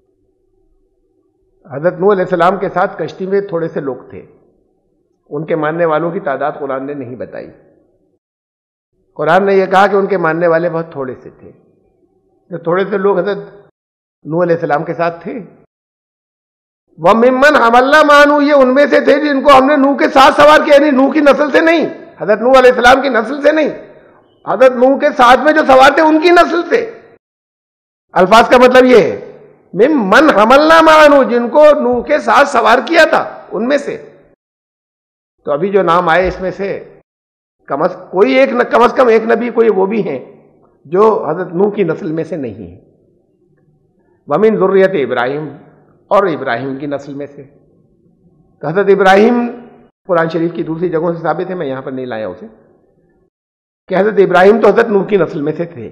حضرت نوح علیہ السلام کے ساتھ کشتی میں تھوڑے سے لوگ تھے، ان کے ماننے والوں کی تعداد قرآن نے نہیں بتائی، قرآن نے یہ کہا کہ ان کے ماننے والے بہت تھوڑے سے تھے۔ جو تھوڑے سے لوگ حضرت نوح علیہ السلام کے ساتھ تھے، وَمِمَّنْ حَمَلْنَا مَعَ نُوحٍ، یہ ان میں سے تھے جن کو ہم نے نوح کے ساتھ سوار کیا، یعنی نوح کی نسل سے نہیں، حضرت نوح علیہ السلام کی نسل سے نہیں، حضرت نوح کے ساتھ میں جو سوار تھے ان کی نسل سے۔ الفاظ کا مطلب یہ ہے ممن حملنا مع نوح، جن کو نوح کے ساتھ سوار کیا تھا ان میں سے۔ تو ابھی جو نام آئے اس میں سے کم از کوئی ایک کم از کم ایک نبی کوئی وہ بھی ہیں جو حضرت نوح کی نسل میں سے نہیں ہیں۔ ومن ذریت ابراہیم، اور ابراہیم کی نسل میں سے۔ تو حضرت ابراہیم قرآن شریف کی دوسری جگہوں سے ثابت ہے، میں یہاں پر نہیں لایا اسے، کہ حضرت ابراہیم تو حضرت نوح کی نسل میں سے تھے۔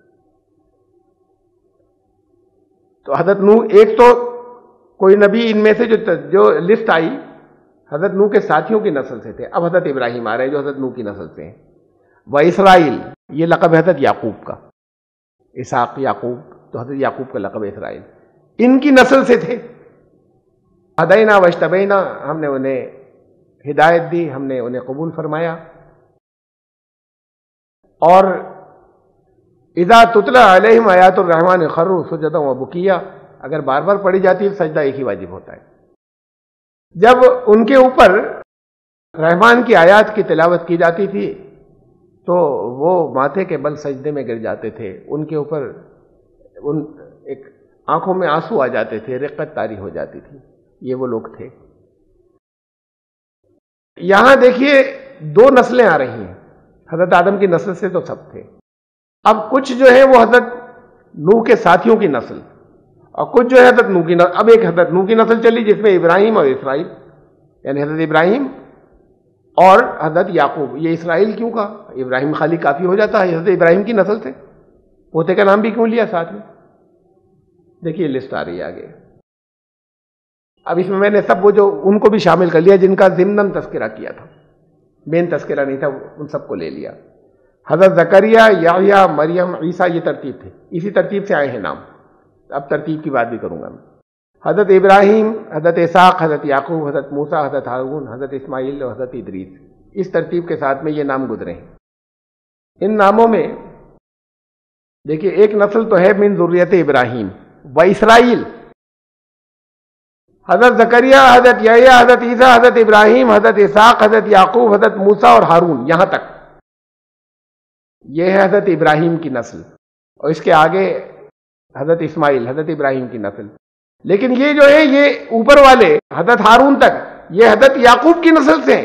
تو حضرت نوح، ایک تو کوئی نبی ان میں سے جو جو لسٹ آئی حضرت نوح کے ساتھیوں کی نسل سے تھے، اب حضرت ابراہیم آ رہے ہیں جو حضرت نوح کی نسل سے ہیں۔ واسرائیل، یہ لقب ہے حضرت یعقوب کا، اسحاق یعقوب، تو حضرت یعقوب کا لقب اسرائیل، ان کی نسل سے تھے۔ ہدینا واجتبینا، ہم نے انہیں ہدایت دی، ہم نے انہیں قبول فرمایا۔ اور اذا تتلی علیہم آیات الرحمن خروا سجدا وبکیا، اگر بار بار پڑھی جاتی ہے سجدہ ایک ہی واجب ہوتا ہے۔ جب ان کے اوپر رحمان کی آیات کی تلاوت کی جاتی تھی تو وہ ماتھے کے بل سجدے میں گر جاتے تھے، ان کے اوپر ان ایک آنکھوں میں آنسو آ جاتے تھے، رقت طاری ہو جاتی تھی۔ یہ وہ لوگ تھے۔ یہاں دیکھیے دو نسلیں آ رہی ہیں، حضرت آدم کی نسل سے تو سب تھے، اب کچھ جو ہے وہ حضرت نوح کے ساتھیوں کی نسل، اور کچھ جو ہے حضرت نوح کی نسل۔ اب ایک حضرت نوح کی نسل چلی جس میں ابراہیم اور اسرائیل، یعنی حضرت ابراہیم اور حضرت یعقوب۔ یہ اسرائیل کیوں کہا؟ ابراہیم خالی کافی ہو جاتا ہے، حضرت ابراہیم کی نسل سے پوتے کا نام بھی کیوں لیا ساتھ میں؟ دیکھیے لسٹ آ رہی ہے آگے۔ اب اس میں میں نے سب وہ جو ان کو بھی شامل کر لیا جن کا ضمناً تذکرہ کیا تھا، مین تذکرہ نہیں تھا، ان سب کو لے لیا۔ حضرت زکریا، یحییٰ، مریم، عیسیٰ، یہ ترتیب تھے، اسی ترتیب سے آئے ہیں نام۔ اب ترتیب کی بات بھی کروں گا میں۔ حضرت ابراہیم، حضرت اسحاق، حضرت یعقوب، حضرت موسیٰ، حضرت ہارون، حضرت اسماعیل اور حضرت ادریس، اس ترتیب کے ساتھ میں یہ نام گزرے ہیں۔ ان ناموں میں دیکھیے ایک نسل تو ہے من ذریت ابراہیم و اسرائیل، حضرت زکریا، حضرت یحییٰ، حضرت عیسیٰ، حضرت ابراہیم، حضرت اسحاق، حضرت یعقوب، حضرت موسیٰ اور ہارون، یہاں تک یہ ہے حضرت ابراہیم کی نسل، اور اس کے آگے حضرت اسماعیل، حضرت ابراہیم کی نسل۔ لیکن یہ جو ہے یہ اوپر والے حضرت ہارون تک یہ حضرت یعقوب کی نسل سے ہیں،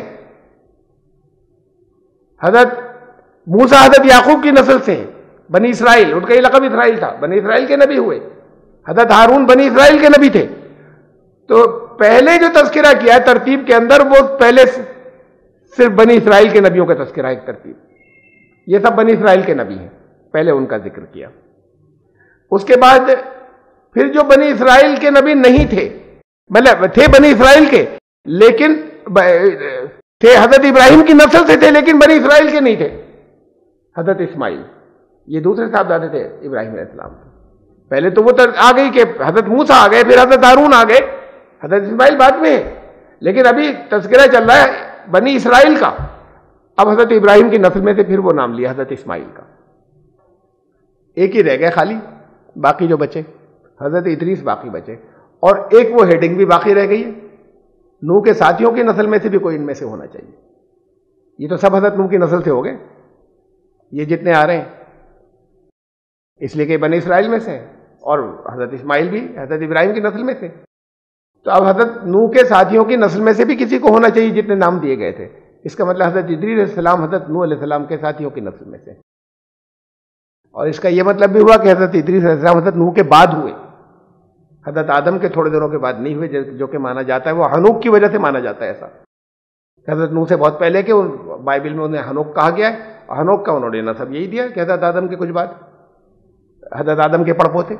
حضرت موسیٰ حضرت یعقوب کی نسل سے ہیں، بنی اسرائیل، ان کا یہ لقب اسرائیل تھا، بنی اسرائیل کے نبی ہوئے۔ حضرت ہارون بنی اسرائیل کے نبی تھے، تو پہلے جو تذکرہ کیا ہے ترتیب کے اندر وہ پہلے صرف بنی اسرائیل کے نبیوں کا تذکرہ ایک ترتیب، یہ سب بنی اسرائیل کے نبی ہیں، پہلے ان کا ذکر کیا. اس کے بعد پھر جو بنی اسرائیل کے نبی نہیں تھے، مطلب تھے بنی اسرائیل کے لیکن تھے حضرت ابراہیم کی نسل سے تھے لیکن بنی اسرائیل کے نہیں تھے، حضرت اسماعیل یہ دوسرے صاحبزادے تھے ابراہیم علیہ السلام. پہلے تو وہ آ گئی کہ حضرت موسیٰ آ گئے، پھر حضرت ہارون آ گئے، حضرت اسماعیل بعد میں ہے، لیکن ابھی تذکرہ چل رہا ہے بنی اسرائیل کا. اب حضرت ابراہیم کی نسل میں سے پھر وہ نام لیا حضرت اسماعیل کا. ایک ہی رہ گیا خالی، باقی جو بچے حضرت ادریس باقی بچے، اور ایک وہ ہیڈنگ بھی باقی رہ گئی ہے، نوح کے ساتھیوں کی نسل میں سے بھی کوئی ان میں سے ہونا چاہیے. یہ تو سب حضرت نوح کی نسل سے ہو گئے، یہ جتنے آ رہے ہیں، اس لیے کہ بنی اسرائیل میں سے ہیں، اور حضرت اسماعیل بھی حضرت ابراہیم کی نسل میں سے. تو اب حضرت نوح کے ساتھیوں کی نسل میں سے بھی کسی کو ہونا چاہیے جتنے نام دیے گئے تھے. اس کا مطلب حضرت ادریس علیہ السلام حضرت نوح علیہ السلام کے ساتھیوں کی نسل میں سے، اور اس کا یہ مطلب بھی ہوا کہ حضرت ادریس علیہ السلام حضرت نوح کے بعد ہوئے، حضرت آدم کے تھوڑے دنوں کے بعد نہیں ہوئے، جو کہ مانا جاتا ہے وہ ہنوک کی وجہ سے مانا جاتا ہے ایسا. حضرت نوح سے بہت پہلے کے بائبل میں انہیں ہنوک کہا گیا ہے، اور ہنوک کا انہوں نے نسب یہی دیا کہ حضرت آدم کے کچھ بعد حضرت آدم کے پڑپوتے.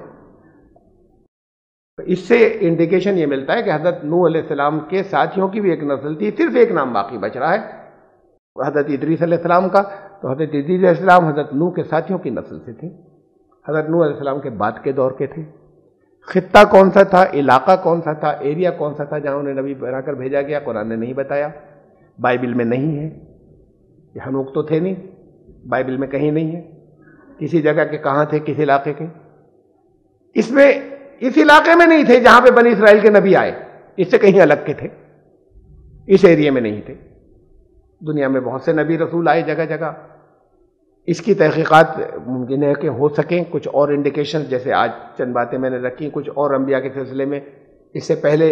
اس سے انڈیکیشن یہ ملتا ہے کہ حضرت نوح علیہ السلام کے ساتھیوں کی بھی ایک نسل تھی، صرف ایک نام باقی بچ رہا ہے حضرت ادریس علیہ السلام کا. تو حضرت ادریس علیہ السلام حضرت نوح کے ساتھیوں کی نسل سے تھے، حضرت نوح علیہ السلام کے بعد کے دور کے تھے. خطہ کون سا تھا، علاقہ کون سا تھا، ایریا کون سا تھا جہاں انہیں نبی بنا کر بھیجا گیا، قرآن نے نہیں بتایا، بائبل میں نہیں ہے. یہ ہنوک تو تھے نہیں، بائبل میں کہیں نہیں ہے کسی جگہ کے کہاں تھے، کس علاقے کے. اس میں اس علاقے میں نہیں تھے جہاں پہ بنی اسرائیل کے نبی آئے، اس سے کہیں الگ کے تھے، اس ایریے میں نہیں تھے. دنیا میں بہت سے نبی رسول آئے جگہ جگہ. اس کی تحقیقات ممکن ہے کہ ہو سکیں کچھ اور انڈیکیشن، جیسے آج چند باتیں میں نے رکھی، کچھ اور انبیاء کے سلسلے میں اس سے پہلے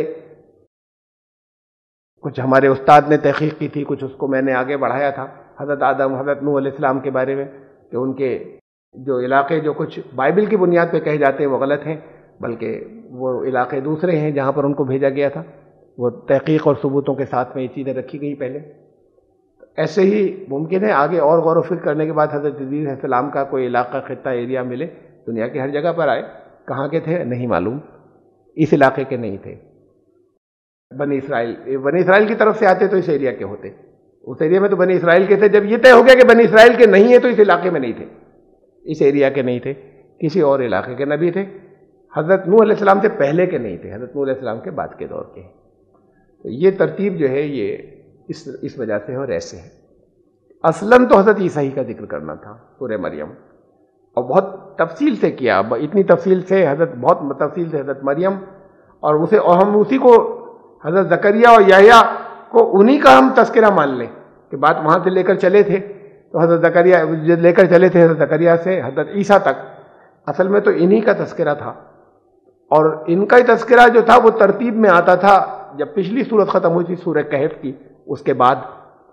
کچھ ہمارے استاد نے تحقیق کی تھی، کچھ اس کو میں نے آگے بڑھایا تھا حضرت آدم حضرت نوح علیہ السلام کے بارے میں، کہ ان کے جو علاقے جو کچھ بائبل کی بنیاد پہ کہے جاتے ہیں وہ غلط ہیں، بلکہ وہ علاقے دوسرے ہیں جہاں پر ان کو بھیجا گیا تھا. وہ تحقیق اور ثبوتوں کے ساتھ میں یہ چیزیں رکھی گئی پہلے. ایسے ہی ممکن ہے آگے اور غور و فکر کرنے کے بعد حضرت ادریس علیہ السلام کا کوئی علاقہ، خطہ، ایریا ملے. دنیا کی ہر جگہ پر آئے، کہاں کے تھے نہیں معلوم، اس علاقے کے نہیں تھے. بنی اسرائیل بنی اسرائیل کی طرف سے آتے تو اس ایریا کے ہوتے، اس ایریا میں تو بنی اسرائیل کے تھے. جب یہ طے ہو گیا کہ بنی اسرائیل کے نہیں ہیں تو اس علاقے میں نہیں تھے، اس ایریا کے نہیں تھے، کسی اور علاقے کے نبی تھے. حضرت نوح علیہ السلام سے پہلے کے نہیں تھے، حضرت نوح علیہ السلام کے بعد کے دور کے. تو یہ ترتیب جو ہے یہ اس اس وجہ سے اور ایسے ہے. اصلاً تو حضرت عیسیٰ کا ذکر کرنا تھا سورہ مریم، اور بہت تفصیل سے کیا، اتنی تفصیل سے حضرت بہت تفصیل سے حضرت مریم، اور اسے اور ہم اسی کو حضرت زکریا اور یحییٰ کو انہی کا ہم تذکرہ مان لیں کہ بات وہاں سے لے کر چلے تھے. تو حضرت زکریا لے کر چلے تھے حضرت زکریا سے حضرت عیسیٰ تک، اصل میں تو انہی کا تذکرہ تھا. اور ان کا ہی تذکرہ جو تھا وہ ترتیب میں آتا تھا. جب پچھلی صورت ختم ہوئی تھی سورہ کہف کی، اس کے بعد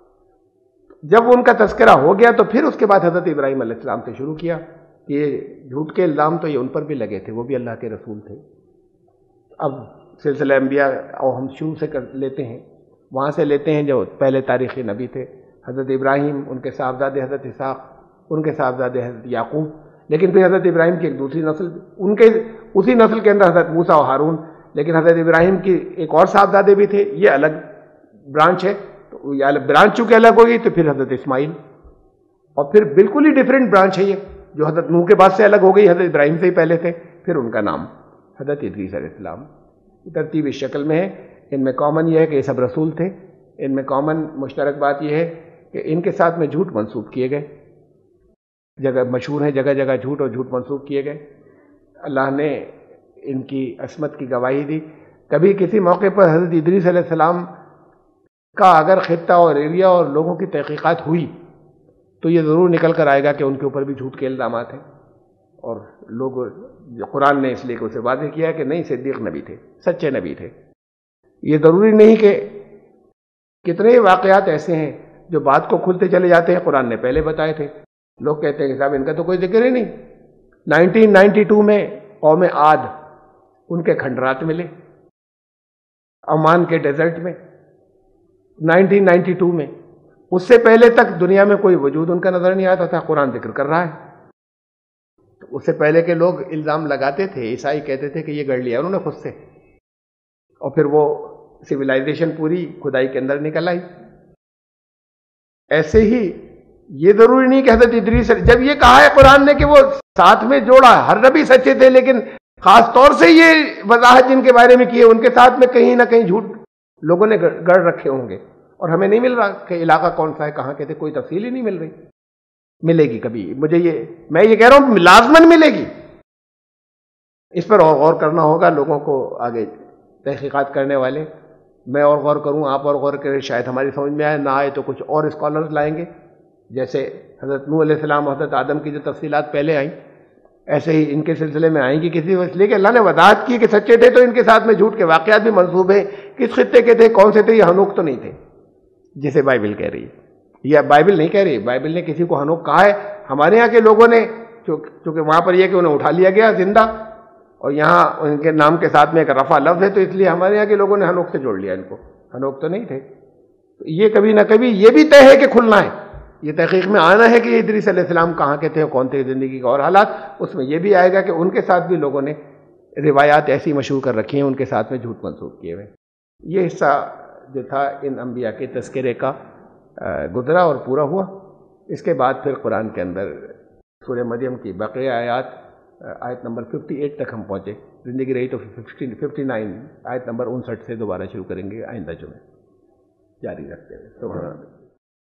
جب ان کا تذکرہ ہو گیا تو پھر اس کے بعد حضرت ابراہیم علیہ السلام سے شروع کیا. یہ جھوٹ کے الزام تو یہ ان پر بھی لگے تھے، وہ بھی اللہ کے رسول تھے. اب سلسلہ انبیاء اور ہم شروع سے کر لیتے ہیں، وہاں سے لیتے ہیں جو پہلے تاریخی نبی تھے حضرت ابراہیم، ان کے صاحبزادے حضرت اسحاق، ان کے صاحبزادے حضرت یعقوب. لیکن پھر حضرت ابراہیم کی ایک دوسری نسل، ان کے اسی نسل کے اندر حضرت موسیٰ و ہارون. لیکن حضرت ابراہیم کی ایک اور صاحبزادے بھی تھے، یہ الگ برانچ ہے. تو یہ الگ برانچ چونکہ الگ ہوگی تو پھر حضرت اسماعیل، اور پھر بالکل ہی ڈیفرنٹ برانچ ہے یہ جو حضرت نوح کے بعد سے الگ ہو گئی، حضرت ابراہیم سے ہی پہلے تھے. پھر ان کا نام حضرت ادریس علیہ السلام. ترتیب اس شکل میں ہے. ان میں کامن یہ ہے کہ یہ سب رسول تھے. ان میں کامن مشترک بات یہ ہے کہ ان کے ساتھ میں جھوٹ منسوب کیے گئے، جگہ مشہور ہیں جگہ جگہ جھوٹ اور جھوٹ منسوب کیے گئے. اللہ نے ان کی عصمت کی گواہی دی. کبھی کسی موقع پر حضرت ادریس علیہ السلام کا اگر خطہ اور ایریا اور لوگوں کی تحقیقات ہوئی تو یہ ضرور نکل کر آئے گا کہ ان کے اوپر بھی جھوٹ کے الزامات ہیں. اور لوگ قرآن نے اس لیے کہ اسے واضح کیا ہے کہ نہیں، صدیق نبی تھے، سچے نبی تھے. یہ ضروری نہیں کہ کتنے واقعات ایسے ہیں جو بات کو کھلتے چلے جاتے ہیں قرآن نے پہلے بتائے تھے. لوگ کہتے ہیں کہ صاحب ان کا تو کوئی ذکر ہی نہیں. نائنٹین نائنٹی ٹو میں قوم عاد ان کے کھنڈرات ملے عمان کے ڈیزرٹ میں نائنٹین نائنٹی ٹو میں. اس سے پہلے تک دنیا میں کوئی وجود ان کا نظر نہیں آتا تھا. قرآن ذکر کر رہا ہے. اس سے پہلے کے لوگ الزام لگاتے تھے, عیسائی کہتے تھے کہ یہ گڑ لیا انہوں نے خود سے, اور پھر وہ سویلائزیشن پوری خدائی کے اندر نکل آئی. ایسے ہی یہ ضروری نہیں کہ حضرت ادریس, جب یہ کہا ہے قرآن نے کہ وہ ساتھ میں جوڑا, ہر نبی سچے تھے, لیکن خاص طور سے یہ وضاحت جن کے بارے میں کی ہے ان کے ساتھ میں کہیں نہ کہیں جھوٹ لوگوں نے گڑ رکھے ہوں گے, اور ہمیں نہیں مل رہا کہ علاقہ کون سا ہے, کہاں کے تھے, کوئی تفصیل ہی نہیں مل رہی. ملے گی کبھی, مجھے یہ میں یہ کہہ رہا ہوں لازماً ملے گی. اس پر اور غور کرنا ہوگا لوگوں کو, آگے تحقیقات کرنے والے, میں اور غور کروں, آپ اور غور کریں, شاید ہماری سمجھ میں آئے, نہ آئے تو کچھ اور اسکالرز لائیں گے. جیسے حضرت نوح علیہ السلام اور حضرت آدم کی جو تفصیلات پہلے آئیں, ایسے ہی ان کے سلسلے میں آئیں گی کسی, اس لیے کہ اللہ نے وضاحت کی کہ سچے تھے تو ان کے ساتھ میں جھوٹ کے واقعات بھی منسوب ہیں. کس خطے کے تھے, کون سے تھے, یہ ہنوک تو نہیں تھے جسے بائبل کہہ رہی ہے. یہ بائبل نہیں کہہ رہی, بائبل نے کسی کو ہنوک کہا ہے. ہمارے یہاں کے لوگوں نے, چونکہ وہاں پر یہ کہ انہیں اٹھا لیا گیا زندہ, اور یہاں ان کے نام کے ساتھ میں ایک رفع لفظ ہے, تو اس لیے ہمارے یہاں کے لوگوں نے ہنوک سے جوڑ لیا ان کو. ہنوک تو نہیں تھے. یہ کبھی نہ کبھی یہ بھی طے ہے کہ کھلنا ہے, یہ تحقیق میں آنا ہے کہ ادریس علیہ السلام کہاں کے تھے, کون تھے, زندگی کا اور حالات. اس میں یہ بھی آئے گا کہ ان کے ساتھ بھی لوگوں نے روایات ایسی مشہور کر رکھی ہیں, ان کے ساتھ میں جھوٹ منسوخ کیے ہوئے. یہ حصہ جو تھا ان انبیاء کے تذکرے کا گزرا اور پورا ہوا. اس کے بعد پھر قرآن کے اندر سورہ مریم کی بقیہ آیات, آیت نمبر ففٹی ایٹ تک ہم پہنچے. زندگی رہی تو ففٹی نائن آیت نمبر انسٹھ سے دوبارہ شروع کریں گے آئندہ جمعے, جاری رکھتے ہوئے. سبحان اللہ.